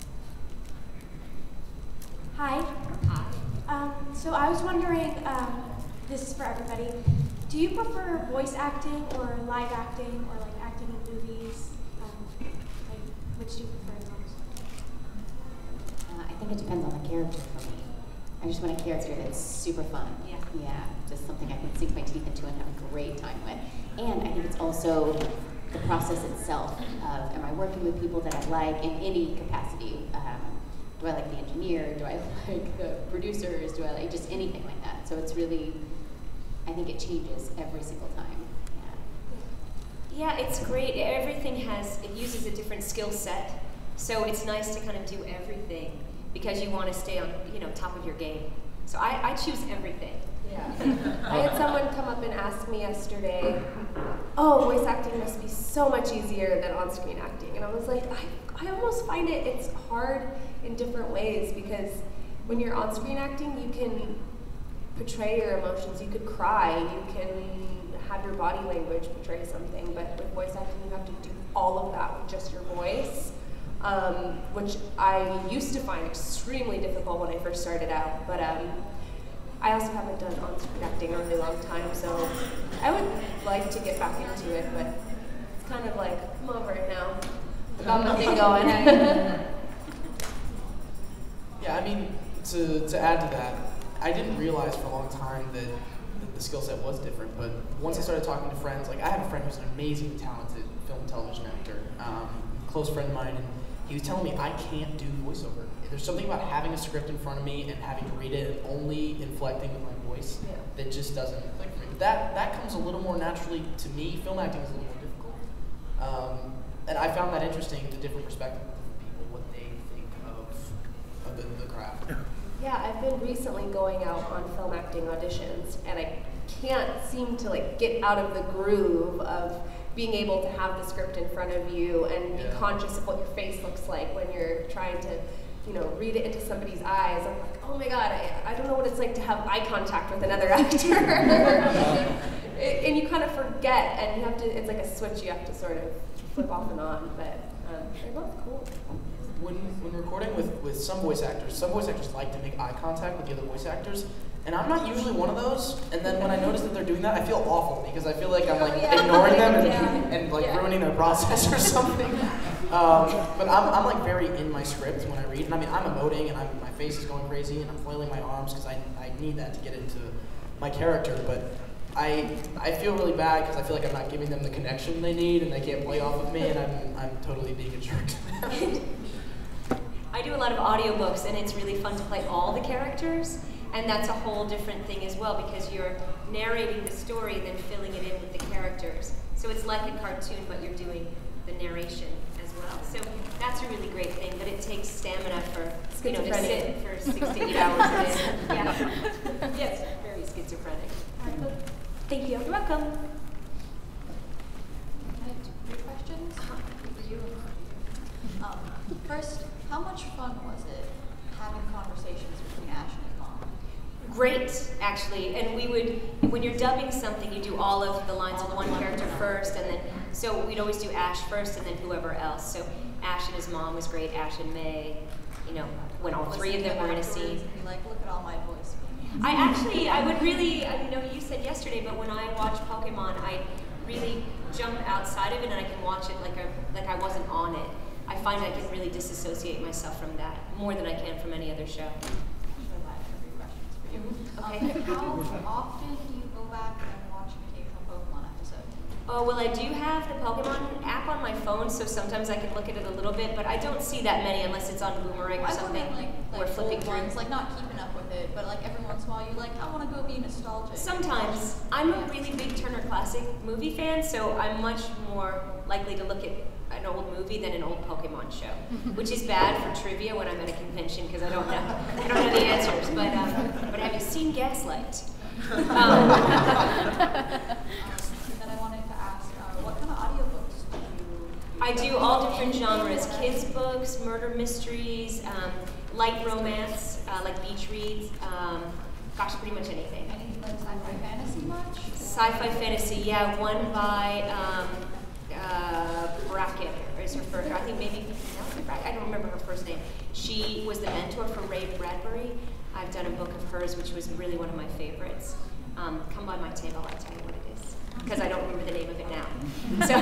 [SPEAKER 18] Hi.
[SPEAKER 2] Hi.
[SPEAKER 18] Um, so I was wondering, um, this is for everybody, do you prefer voice acting or live acting, or like acting in movies? Um, like, which do you prefer most?
[SPEAKER 3] Uh, I think it depends on the character for me. I just want a character that's super fun.
[SPEAKER 2] Yeah.
[SPEAKER 3] Yeah, just something I can sink my teeth into and have a great time with. And I think it's also the process itself of, am I working with people that I like in any capacity? Um, do I like the engineer? Do I like the producers? Do I like just anything like that? So it's really, I think it changes every single time.
[SPEAKER 2] Yeah, it's great. Everything has, it uses a different skill set. So it's nice to kind of do everything because you want to stay on, you know, top of your game. So I, I choose everything.
[SPEAKER 11] Yeah. I had someone come up and ask me yesterday, oh, voice acting must be so much easier than on-screen acting. And I was like, I, I almost find it, it's hard in different ways because when you're on-screen acting, you can portray your emotions. You could cry, you can have your body language portray something, but with voice acting, you have to do all of that with just your voice, um, which I used to find extremely difficult when I first started out, but um, I also haven't done on-screen acting in a really long time, so I would like to get back into it, but it's kind of like, I'm over it now. I got my thing going.
[SPEAKER 1] Yeah, I mean, to, to add to that, I didn't realize for a long time that the skill set was different, but once I started talking to friends, like I have a friend who's an amazing, talented film and television actor, um, a close friend of mine, and he was telling me I can't do voiceover. There's something about having a script in front of me and having to read it and only inflecting with my voice yeah. that just doesn't click for me. But that, that comes a little more naturally to me. Film acting is a little more difficult. Um, and I found that interesting, the different perspective of different people, what they think of, of the, the craft.
[SPEAKER 11] Yeah, I've been recently going out on film acting auditions, and I can't seem to like get out of the groove of being able to have the script in front of you and be yeah. conscious of what your face looks like when you're trying to, you know, read it into somebody's eyes. I'm like, oh my god, I, I don't know what it's like to have eye contact with another actor. it, and you kind of forget, and you have to, it's like a switch you have to sort of flip off and on, but um, they're both cool.
[SPEAKER 1] When, when recording with, with some voice actors, some voice actors like to make eye contact with the other voice actors, and I'm not usually one of those, and then when I notice that they're doing that, I feel awful, because I feel like I'm like
[SPEAKER 11] yeah.
[SPEAKER 1] ignoring them and,
[SPEAKER 11] yeah.
[SPEAKER 1] and like
[SPEAKER 11] yeah.
[SPEAKER 1] ruining their process or something. Um, but I'm, I'm like very in my script when I read, and I mean, I'm emoting, and I'm, my face is going crazy, and I'm flailing my arms, because I, I need that to get into my character, but I, I feel really bad, because I feel like I'm not giving them the connection they need, and they can't play off of me, and I'm, I'm totally being a jerk to them.
[SPEAKER 2] I do a lot of audiobooks, and it's really fun to play all the characters, and that's a whole different thing as well, because you're narrating the story and then filling it in with the characters. So it's like a cartoon, but you're doing the narration as well. So that's a really great thing, but it takes stamina for, you know, to sit for six to eight hours a day. Yeah. Yes, very schizophrenic.
[SPEAKER 11] Thank you.
[SPEAKER 2] You're welcome.
[SPEAKER 19] I have two questions for you. Um, first, how much fun was it having conversations between Ash and his mom?
[SPEAKER 2] Great, actually. And we would, when you're dubbing something, you do all of the lines with one character first, and then, so we'd always do Ash first and then whoever else. So Ash and his mom was great, Ash and May, you know, when all three of them were in a scene.
[SPEAKER 19] Be like, look at all my voice.
[SPEAKER 2] I actually, I would really, I know you said yesterday, but when I watch Pokemon, I really jump outside of it and I can watch it like I, like I wasn't on it. I find I can really disassociate myself from that more than I can from any other show.
[SPEAKER 19] Okay. Um, how often do you go back and watch an occasional Pokemon episode?
[SPEAKER 2] Oh, well, I do have the Pokemon app on my phone, so sometimes I can look at it a little bit, but I don't see that many unless it's on Boomerang or
[SPEAKER 19] I
[SPEAKER 2] something.
[SPEAKER 19] Like, like
[SPEAKER 2] or flipping
[SPEAKER 19] old
[SPEAKER 2] through.
[SPEAKER 19] ones, like not keeping up with it, but like every once in a while you're like, I want to go be nostalgic.
[SPEAKER 2] Sometimes. I'm a really big Turner Classic movie fan, so I'm much more likely to look at an old movie than an old Pokemon show, which is bad for trivia when I'm at a convention because I don't know, I don't know the answers. But um, but have you seen Gaslight? Um,
[SPEAKER 19] um, then I wanted to ask, uh, what kind of audiobooks do you?
[SPEAKER 2] I do all different genres: kids books, murder mysteries, um, light romance, uh, like beach reads. Um, gosh, pretty much anything.
[SPEAKER 19] Any like sci-fi fantasy much?
[SPEAKER 2] Sci-fi fantasy, yeah. One by. Um, Uh, Brackett, or is her first, I think maybe, I don't remember her first name. She was the mentor for Ray Bradbury. I've done a book of hers, which was really one of my favorites. Um, come by my table, I'll tell you what it is, because I don't remember the name of it now. So,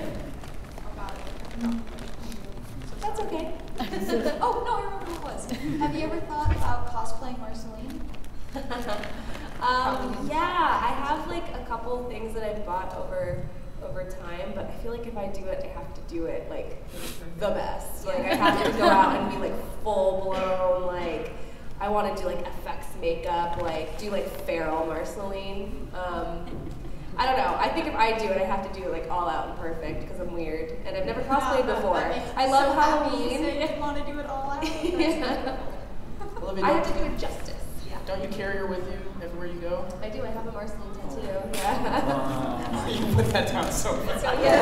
[SPEAKER 2] that's okay.
[SPEAKER 19] Oh, no, I remember who it was. Have you ever thought about cosplaying Marceline?
[SPEAKER 11] um, yeah, I have like a couple things that I've bought over over time, but I feel like if I do it, I have to do it like the best. Like I have to go out and be like full blown, like I want to do like effects makeup, like do like feral Marceline. Um, I don't know. I think if I do it, I have to do it like all out and perfect because I'm weird and I've never cosplayed
[SPEAKER 19] No,
[SPEAKER 11] before.
[SPEAKER 19] that makes me
[SPEAKER 11] I love
[SPEAKER 19] so happy
[SPEAKER 11] Halloween.
[SPEAKER 19] you say you want to do it all out.
[SPEAKER 11] Yeah.
[SPEAKER 1] Olivia,
[SPEAKER 11] I have to do it justice. Yeah.
[SPEAKER 1] Don't you carry her with you everywhere you go?
[SPEAKER 11] I do. I have a Marceline tattoo. Yeah.
[SPEAKER 1] Wow. You put that down so much.
[SPEAKER 11] So, yeah.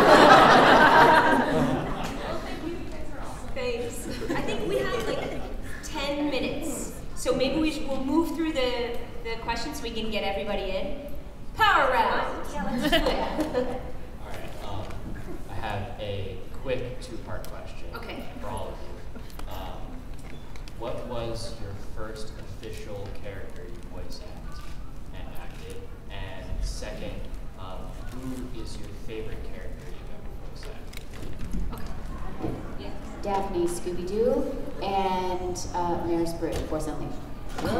[SPEAKER 2] Thanks. I think we have like ten minutes. So maybe we should, we'll move through the, the questions so we can get everybody in. Power round. Yeah, let's do it.
[SPEAKER 20] All right. Um, I have a quick two-part question.
[SPEAKER 2] Okay.
[SPEAKER 20] For all of you. Um, what was your first official character you voice acted and acted? And second, um, who is your favorite character you've ever voice acted?
[SPEAKER 2] Okay. Yeah.
[SPEAKER 3] Daphne Scooby-Doo and uh, Maris Brew, Force Unleashed.
[SPEAKER 2] Oh,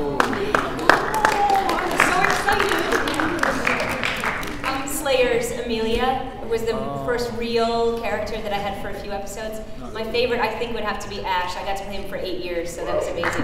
[SPEAKER 2] I'm so excited. Um, Slayer's Amelia was the
[SPEAKER 1] Oh.
[SPEAKER 2] first real character that I had for a few episodes. My favorite, I think, would have to be Ash. I got to play him for eight years, so that was amazing.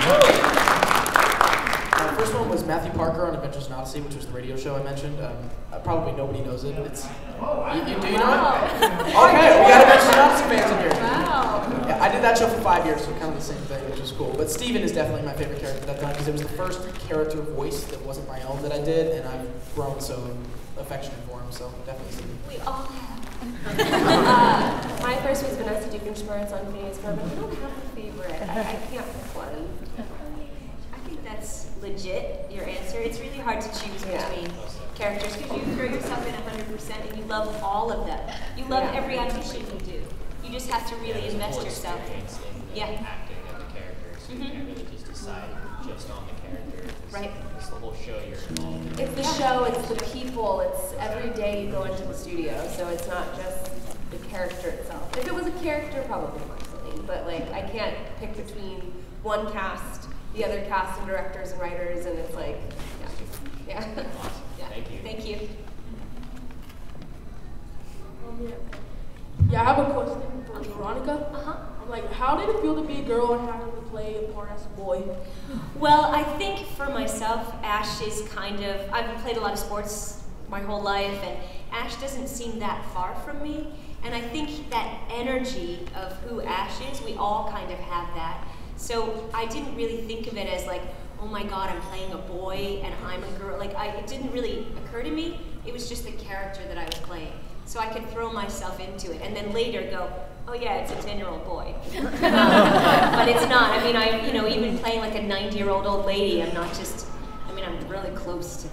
[SPEAKER 1] My first one was Matthew Parker on Adventures in Odyssey, which was the radio show I mentioned. Um, uh, probably nobody knows it. It's you, you, do you know
[SPEAKER 2] Wow.
[SPEAKER 1] it? Okay, we got Adventures in Odyssey fans in here.
[SPEAKER 2] Wow.
[SPEAKER 1] Yeah, I did that show for five years, so kind of the same thing, which was cool. But Steven is definitely my favorite character that I've done because it was the first character voice that wasn't my own that I did, and I've grown so affectionate for him. So definitely Steven.
[SPEAKER 2] We all have.
[SPEAKER 11] uh, my first was Vanessa Dukenschmerz on Phineas Ferb, but I don't have a favorite. I, I can't pick one.
[SPEAKER 2] I think that's legit, your answer. It's really hard to choose
[SPEAKER 11] Yeah.
[SPEAKER 2] between characters because you throw yourself in one hundred percent and you love all of them. You love
[SPEAKER 11] Yeah.
[SPEAKER 2] every audition you do. You just have to really
[SPEAKER 20] Yeah, there's a
[SPEAKER 2] invest
[SPEAKER 20] whole
[SPEAKER 2] yourself.
[SPEAKER 20] experience in the
[SPEAKER 2] Yeah.
[SPEAKER 20] acting of the character, so you
[SPEAKER 2] Mhm.
[SPEAKER 20] can't really just decide just on the character. It's,
[SPEAKER 2] Right.
[SPEAKER 20] It's the whole show you're involved in.
[SPEAKER 11] It's the show, it's the people, it's every day you go into the studio, so it's not just the character itself. If it was a character, probably Marceline, but like I can't pick between one cast, the other cast and directors and writers, and it's like, yeah. Yeah.
[SPEAKER 2] Yeah.
[SPEAKER 20] Thank you.
[SPEAKER 2] Thank you.
[SPEAKER 21] Um, yeah. yeah, I have a question for Veronica.
[SPEAKER 2] Uh-huh.
[SPEAKER 21] I'm like, how did it feel to be a girl and having to play a part as a boy?
[SPEAKER 2] Well, I think for myself, Ash is kind of, I've played a lot of sports my whole life, and Ash doesn't seem that far from me. And I think that energy of who Ash is, we all kind of have that. So I didn't really think of it as like, oh my God, I'm playing a boy and I'm a girl. Like, I, it didn't really occur to me. It was just the character that I was playing. So I could throw myself into it and then later go, oh yeah, it's a ten-year-old boy. um, but it's not. I mean, I, you know, even playing like a ninety-year-old old lady, I'm not just, I mean, I'm really close to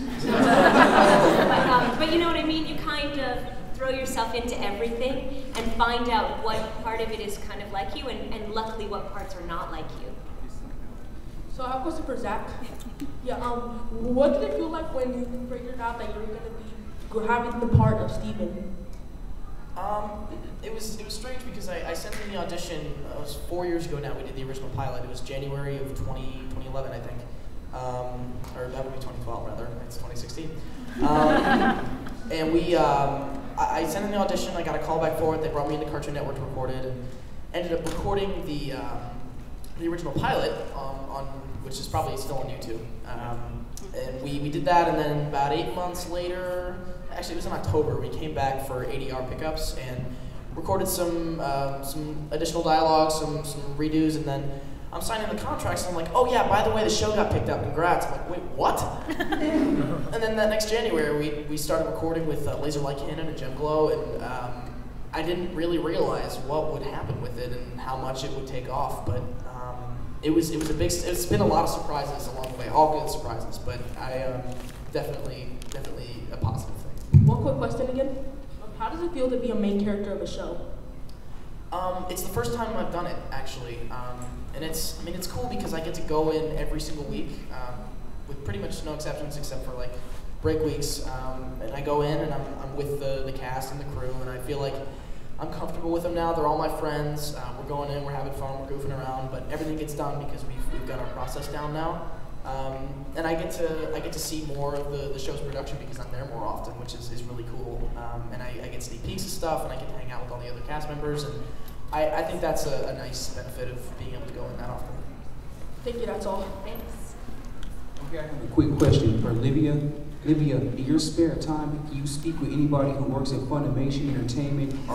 [SPEAKER 2] that. but, um, but you know what I mean? You kind of throw yourself into everything and find out what part of it is kind of like you and, and luckily what parts are not like you.
[SPEAKER 21] So I have a question for Zach. Yeah, um, what did it feel like when you figured out that you were going to be having the part of Steven?
[SPEAKER 1] Um, it was it was strange because I, I sent in the audition. Uh, it was four years ago now. We did the original pilot. It was January of twenty eleven, I think, um, or that would be twenty twelve rather. It's twenty sixteen. Um, and we, um, I, I sent in the audition. I got a call back for it. They brought me into Cartoon Network to record it, and ended up recording the um, the original pilot um, on, which is probably still on YouTube. Um, and we we did that, and then about eight months later. Actually, it was in October. We came back for A D R pickups and recorded some um, some additional dialogue, some some redos, and then I'm signing the contracts. And I'm like, oh yeah, by the way, the show got picked up. Congrats! I'm like, wait, what? And then that next January, we we started recording with uh, Laser Light Cannon and Gem Glow, and um, I didn't really realize what would happen with it and how much it would take off, but. Um, it was it was a big. It's been a lot of surprises along the way, all good surprises, but I um, definitely definitely a positive thing.
[SPEAKER 21] One quick question again. Um, how does it feel to be a main character of a show?
[SPEAKER 1] Um, it's the first time I've done it, actually. Um, and it's, I mean, it's cool because I get to go in every single week, um, with pretty much no exceptions except for like break weeks. Um, and I go in and I'm, I'm with the, the cast and the crew, and I feel like I'm comfortable with them now. They're all my friends. Uh, we're going in, we're having fun, we're goofing around, but everything gets done because we've, we've got our process down now. Um, and I get to I get to see more of the, the show's production because I'm there more often, which is, is really cool. Um, and I, I get sneak peeks of stuff, and I get to hang out with all the other cast members, and I, I think that's a, a nice benefit of being able to go in that often.
[SPEAKER 21] Thank you, that's all.
[SPEAKER 2] Thanks.
[SPEAKER 14] Okay, I have a quick question for Olivia. Olivia, in your spare time, do you speak with anybody who works at Funimation Entertainment or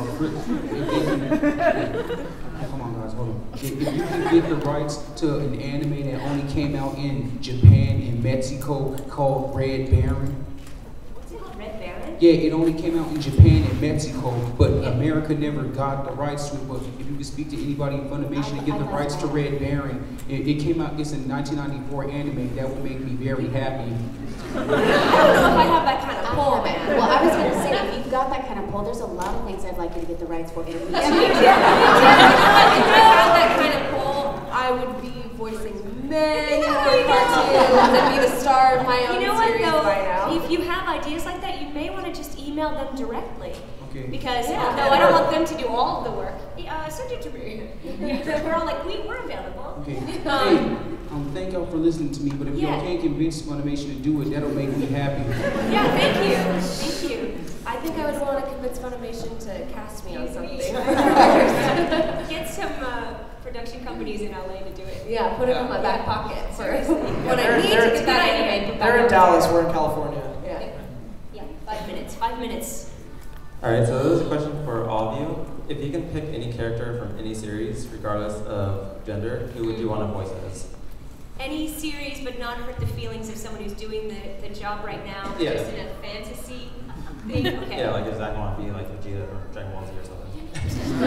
[SPEAKER 14] come on guys, hold on. If, if you can get the rights to an anime that only came out in Japan and Mexico called Red Baron.
[SPEAKER 2] What's it called, Red Baron?
[SPEAKER 14] Yeah, it only came out in Japan and Mexico, but America never got the rights to it. But if you could speak to anybody in Funimation and get the rights to Red Baron, it, it came out, it's a nineteen ninety-four anime, that would make me very happy.
[SPEAKER 11] I don't know if I have that kind of pull, man.
[SPEAKER 3] Well, I was going to say, if you've got that kind of pull, there's a lot of things I'd like you to get the rights for.
[SPEAKER 11] Yeah, me too. If I had that kind of pull, I would be voicing many more cartoons and be the star of my own
[SPEAKER 2] You know what,
[SPEAKER 11] series
[SPEAKER 2] though?
[SPEAKER 11] by now.
[SPEAKER 2] If you have ideas like that, you may want to just email them directly.
[SPEAKER 14] Okay.
[SPEAKER 2] Because
[SPEAKER 11] Yeah,
[SPEAKER 2] although
[SPEAKER 11] no,
[SPEAKER 2] I
[SPEAKER 11] I
[SPEAKER 2] don't
[SPEAKER 11] don't
[SPEAKER 2] want them to do all of the work, uh, send it to me. We're all like, we were available.
[SPEAKER 14] Okay.
[SPEAKER 2] Um,
[SPEAKER 14] Hey, um, thank y'all for listening to me, but if
[SPEAKER 2] Yeah.
[SPEAKER 14] y'all can't convince Funimation to do it, that'll make me happy.
[SPEAKER 2] Yeah, thank you. Thank you.
[SPEAKER 11] I think I would want to convince Funimation to cast me on something.
[SPEAKER 2] Get some uh, production companies in L A to do it.
[SPEAKER 11] Yeah, put it in my back pocket for
[SPEAKER 2] Seriously.
[SPEAKER 11] when
[SPEAKER 1] They're-
[SPEAKER 11] I need
[SPEAKER 1] they're-
[SPEAKER 11] to get that anime. put back
[SPEAKER 1] They're in
[SPEAKER 11] on
[SPEAKER 1] Dallas,
[SPEAKER 11] the-
[SPEAKER 1] we're in California.
[SPEAKER 11] Yeah.
[SPEAKER 2] Yeah, five minutes. Five minutes.
[SPEAKER 6] Alright, so this is a question for all of you. If you can pick any character from any series, regardless of gender, who would you want to voice as?
[SPEAKER 2] Any series, but not hurt the feelings of someone who's doing the, the job right now,
[SPEAKER 6] Yeah.
[SPEAKER 2] just in a fantasy thing. Okay.
[SPEAKER 6] Yeah, like if Zach want to be like Vegeta or Dragon Ball Z or something.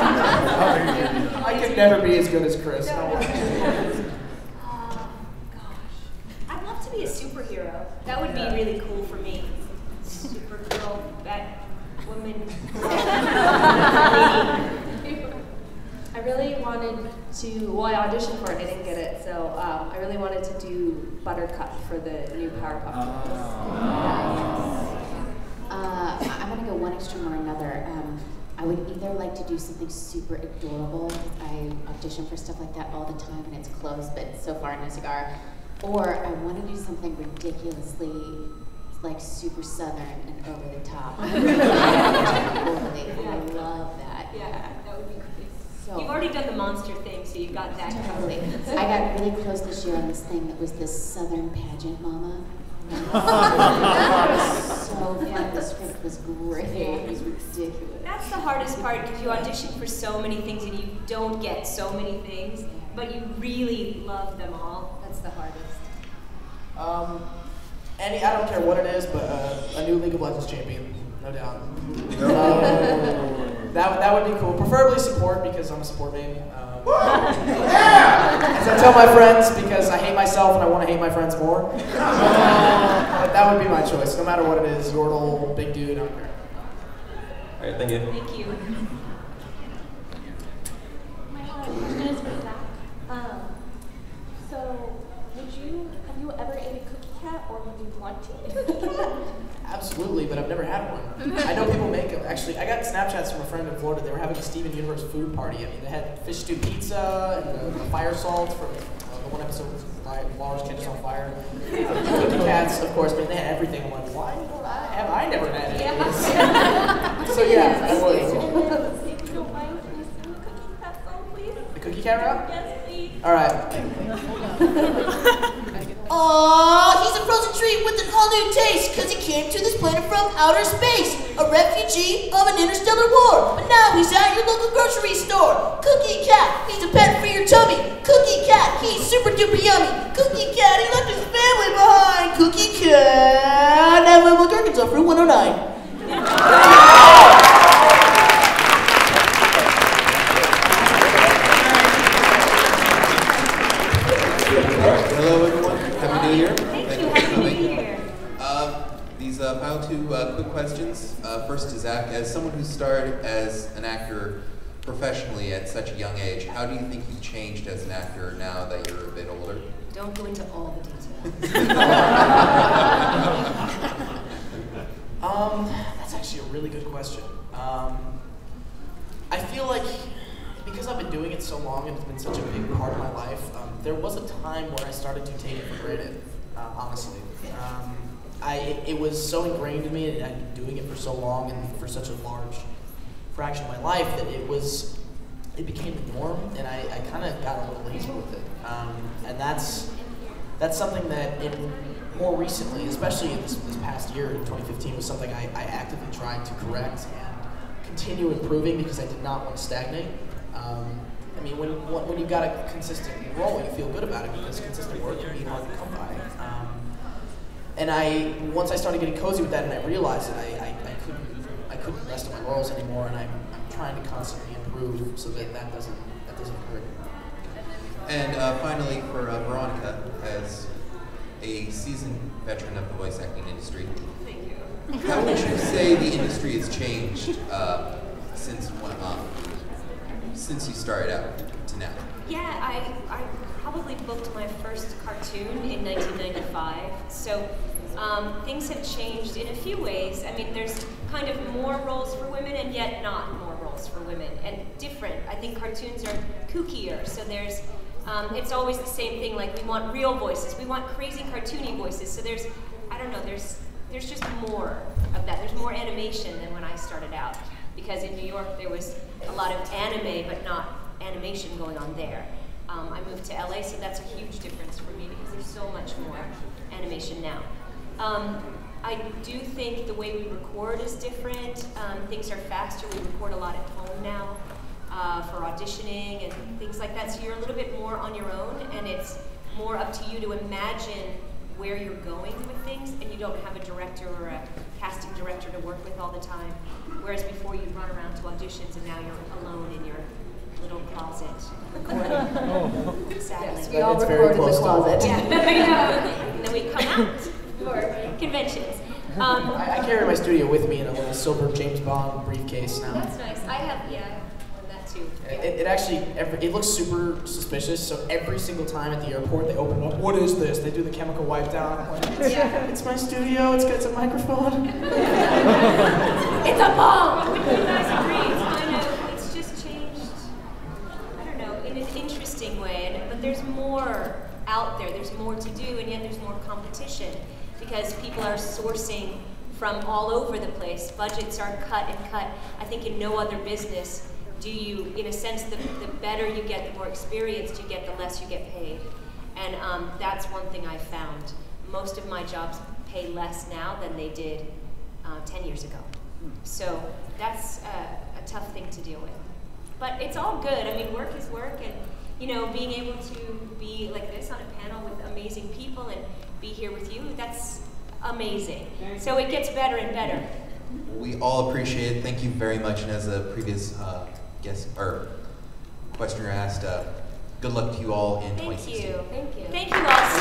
[SPEAKER 1] I could never be as good as Chris. No way.
[SPEAKER 2] Oh, gosh. I'd love to be a superhero. That would be really cool for me. Supergirl, Batwoman.
[SPEAKER 11] I really wanted to, well, I auditioned for it, I didn't get it, so um, I really wanted to do Buttercup for the new Powerpuff Girls.
[SPEAKER 3] Uh, I'm going to go one extreme or another. Um, I would either like to do something super adorable, because I audition for stuff like that all the time and it's close, but so far no cigar. Or I want to do something ridiculously like super southern and over the top. Totally. I love that.
[SPEAKER 2] Yeah, that would be great.
[SPEAKER 3] So,
[SPEAKER 2] You've already done the monster thing, so you got that
[SPEAKER 3] totally.
[SPEAKER 2] covered.
[SPEAKER 3] I got really close this year on this thing that was this southern pageant mama. So fun. The script was great. It was ridiculous.
[SPEAKER 2] That's the hardest part, because you audition for so many things and you don't get so many things, but you really love them all. That's the hardest.
[SPEAKER 1] Um, any, I don't care what it is, but uh, a new League of Legends champion, no doubt. Um, that, that would be cool. Preferably support, because I'm a support main. Um, as I tell my friends, because I hate myself and I want to hate my friends more. Uh, but that would be my choice, no matter what it is. Yordle, big dude, I don't care.
[SPEAKER 6] Alright, thank you.
[SPEAKER 2] Thank you.
[SPEAKER 18] My question is for Zach. Um, so, would you, have you ever ate a cookie cat, or would you want to eat a cookie cat?
[SPEAKER 1] Absolutely, but I've never had one. I know people make them. Actually, I got Snapchats from a friend in Florida. They were having a Steven Universe food party. I mean, they had fish stew pizza and the, the fire salt from uh, the one episode with Lars Catches on Fire. Cookie cats, of course, but they had everything. I'm like, why I, have I never had it?
[SPEAKER 2] Yeah.
[SPEAKER 1] So yeah, I would.
[SPEAKER 18] If you don't mind, can you sing the cookie cat song, please?
[SPEAKER 1] The cookie cat route?
[SPEAKER 18] Yes, please.
[SPEAKER 1] All right.
[SPEAKER 22] Aww, he's a frozen treat with an all-new taste, cause he came to this planet from outer space, a refugee of an interstellar war, but now he's at your local grocery store. Cookie Cat, he's a pet for your tummy. Cookie Cat, he's super duper yummy. Cookie Cat, he left his family behind. Cookie Cat, available at Arkansas for one oh nine.
[SPEAKER 23] Hello, everyone. Happy New Year.
[SPEAKER 2] Thank you. Happy New Year.
[SPEAKER 23] Uh, these uh, final two uh, quick questions. Uh, first to Zach. As someone who started as an actor professionally at such a young age, how do you think you've changed as an actor now that you're a bit older?
[SPEAKER 2] Don't go into all the details.
[SPEAKER 1] Um, that's actually a really good question. Um, I feel like because I've been doing it so long and it's been such a big part of my life, um, there was a time where I started to take it for granted, uh, honestly. Um, I, it, it was so ingrained in me, and I'd been doing it for so long and for such a large fraction of my life that it was, it became the norm, and I, I kind of got a little lazy with it. Um, and that's that's something that in, more recently, especially in this, this past year, in twenty fifteen, was something I, I actively tried to correct and continue improving because I did not want to stagnate. Um, I mean, when when you've got a consistent role, you feel good about it because consistent work can be hard to come by. Um, and I, once I started getting cozy with that, and I realized that I, I, I couldn't I couldn't rest on my laurels anymore, and I'm, I'm trying to constantly improve so that that doesn't that doesn't occur.
[SPEAKER 23] And uh, finally, for uh, Veronica, as a seasoned veteran of the voice acting industry,
[SPEAKER 2] thank you.
[SPEAKER 23] How would you say the industry has changed uh, since when, um, since you started out to now?
[SPEAKER 2] Yeah, I, I probably booked my first cartoon in nineteen ninety-five, so um, things have changed in a few ways. I mean, there's kind of more roles for women and yet not more roles for women, and different. I think cartoons are kookier, so there's, um, it's always the same thing, like we want real voices, we want crazy cartoony voices, so there's, I don't know, there's, there's just more of that. There's more animation than when I started out, because in New York there was a lot of anime, but not animation going on there. Um, I moved to L A, so that's a huge difference for me because there's so much more animation now. Um, I do think the way we record is different. Um, things are faster. We record a lot at home now uh, for auditioning and things like that. So you're a little bit more on your own, and it's more up to you to imagine where you're going with things, and you don't have a director or a casting director to work with all the time. Whereas before you'd run around to auditions, and now you're alone in your little closet recording.
[SPEAKER 1] Oh.
[SPEAKER 2] Sadly.
[SPEAKER 3] Yes, we all record in the closet.
[SPEAKER 2] Yeah, I know. And then we come out for conventions. Um,
[SPEAKER 1] I, I carry my studio with me in a little silver James Bond briefcase now.
[SPEAKER 2] That's nice. I have, yeah, I have that too.
[SPEAKER 1] It, it actually, every, it looks super suspicious, so every single time at the airport they open it up, what is this? They do the chemical wipe down. I'm like, it's,
[SPEAKER 2] Yeah.
[SPEAKER 1] it's my studio, it's got it's a microphone.
[SPEAKER 2] It's a bomb! Which you guys agree, kind of, it's just changed, I don't know, in an interesting way, and, but there's more out there, there's more to do, and yet there's more competition, because people are sourcing from all over the place. Budgets are cut and cut. I think in no other business do you, in a sense, the, the better you get, the more experienced you get, the less you get paid. And um, that's one thing I found. Most of my jobs pay less now than they did uh, ten years ago. So that's uh, a tough thing to deal with. But it's all good. I mean, work is work, and you know, being able to be like this on a panel with amazing people and be here with you, that's amazing. So it gets better and better.
[SPEAKER 23] We all appreciate it. Thank you very much. And as a previous uh, guest or questioner asked, uh, good luck to you all in twenty sixteen.
[SPEAKER 2] Thank you. Thank you. Thank you all so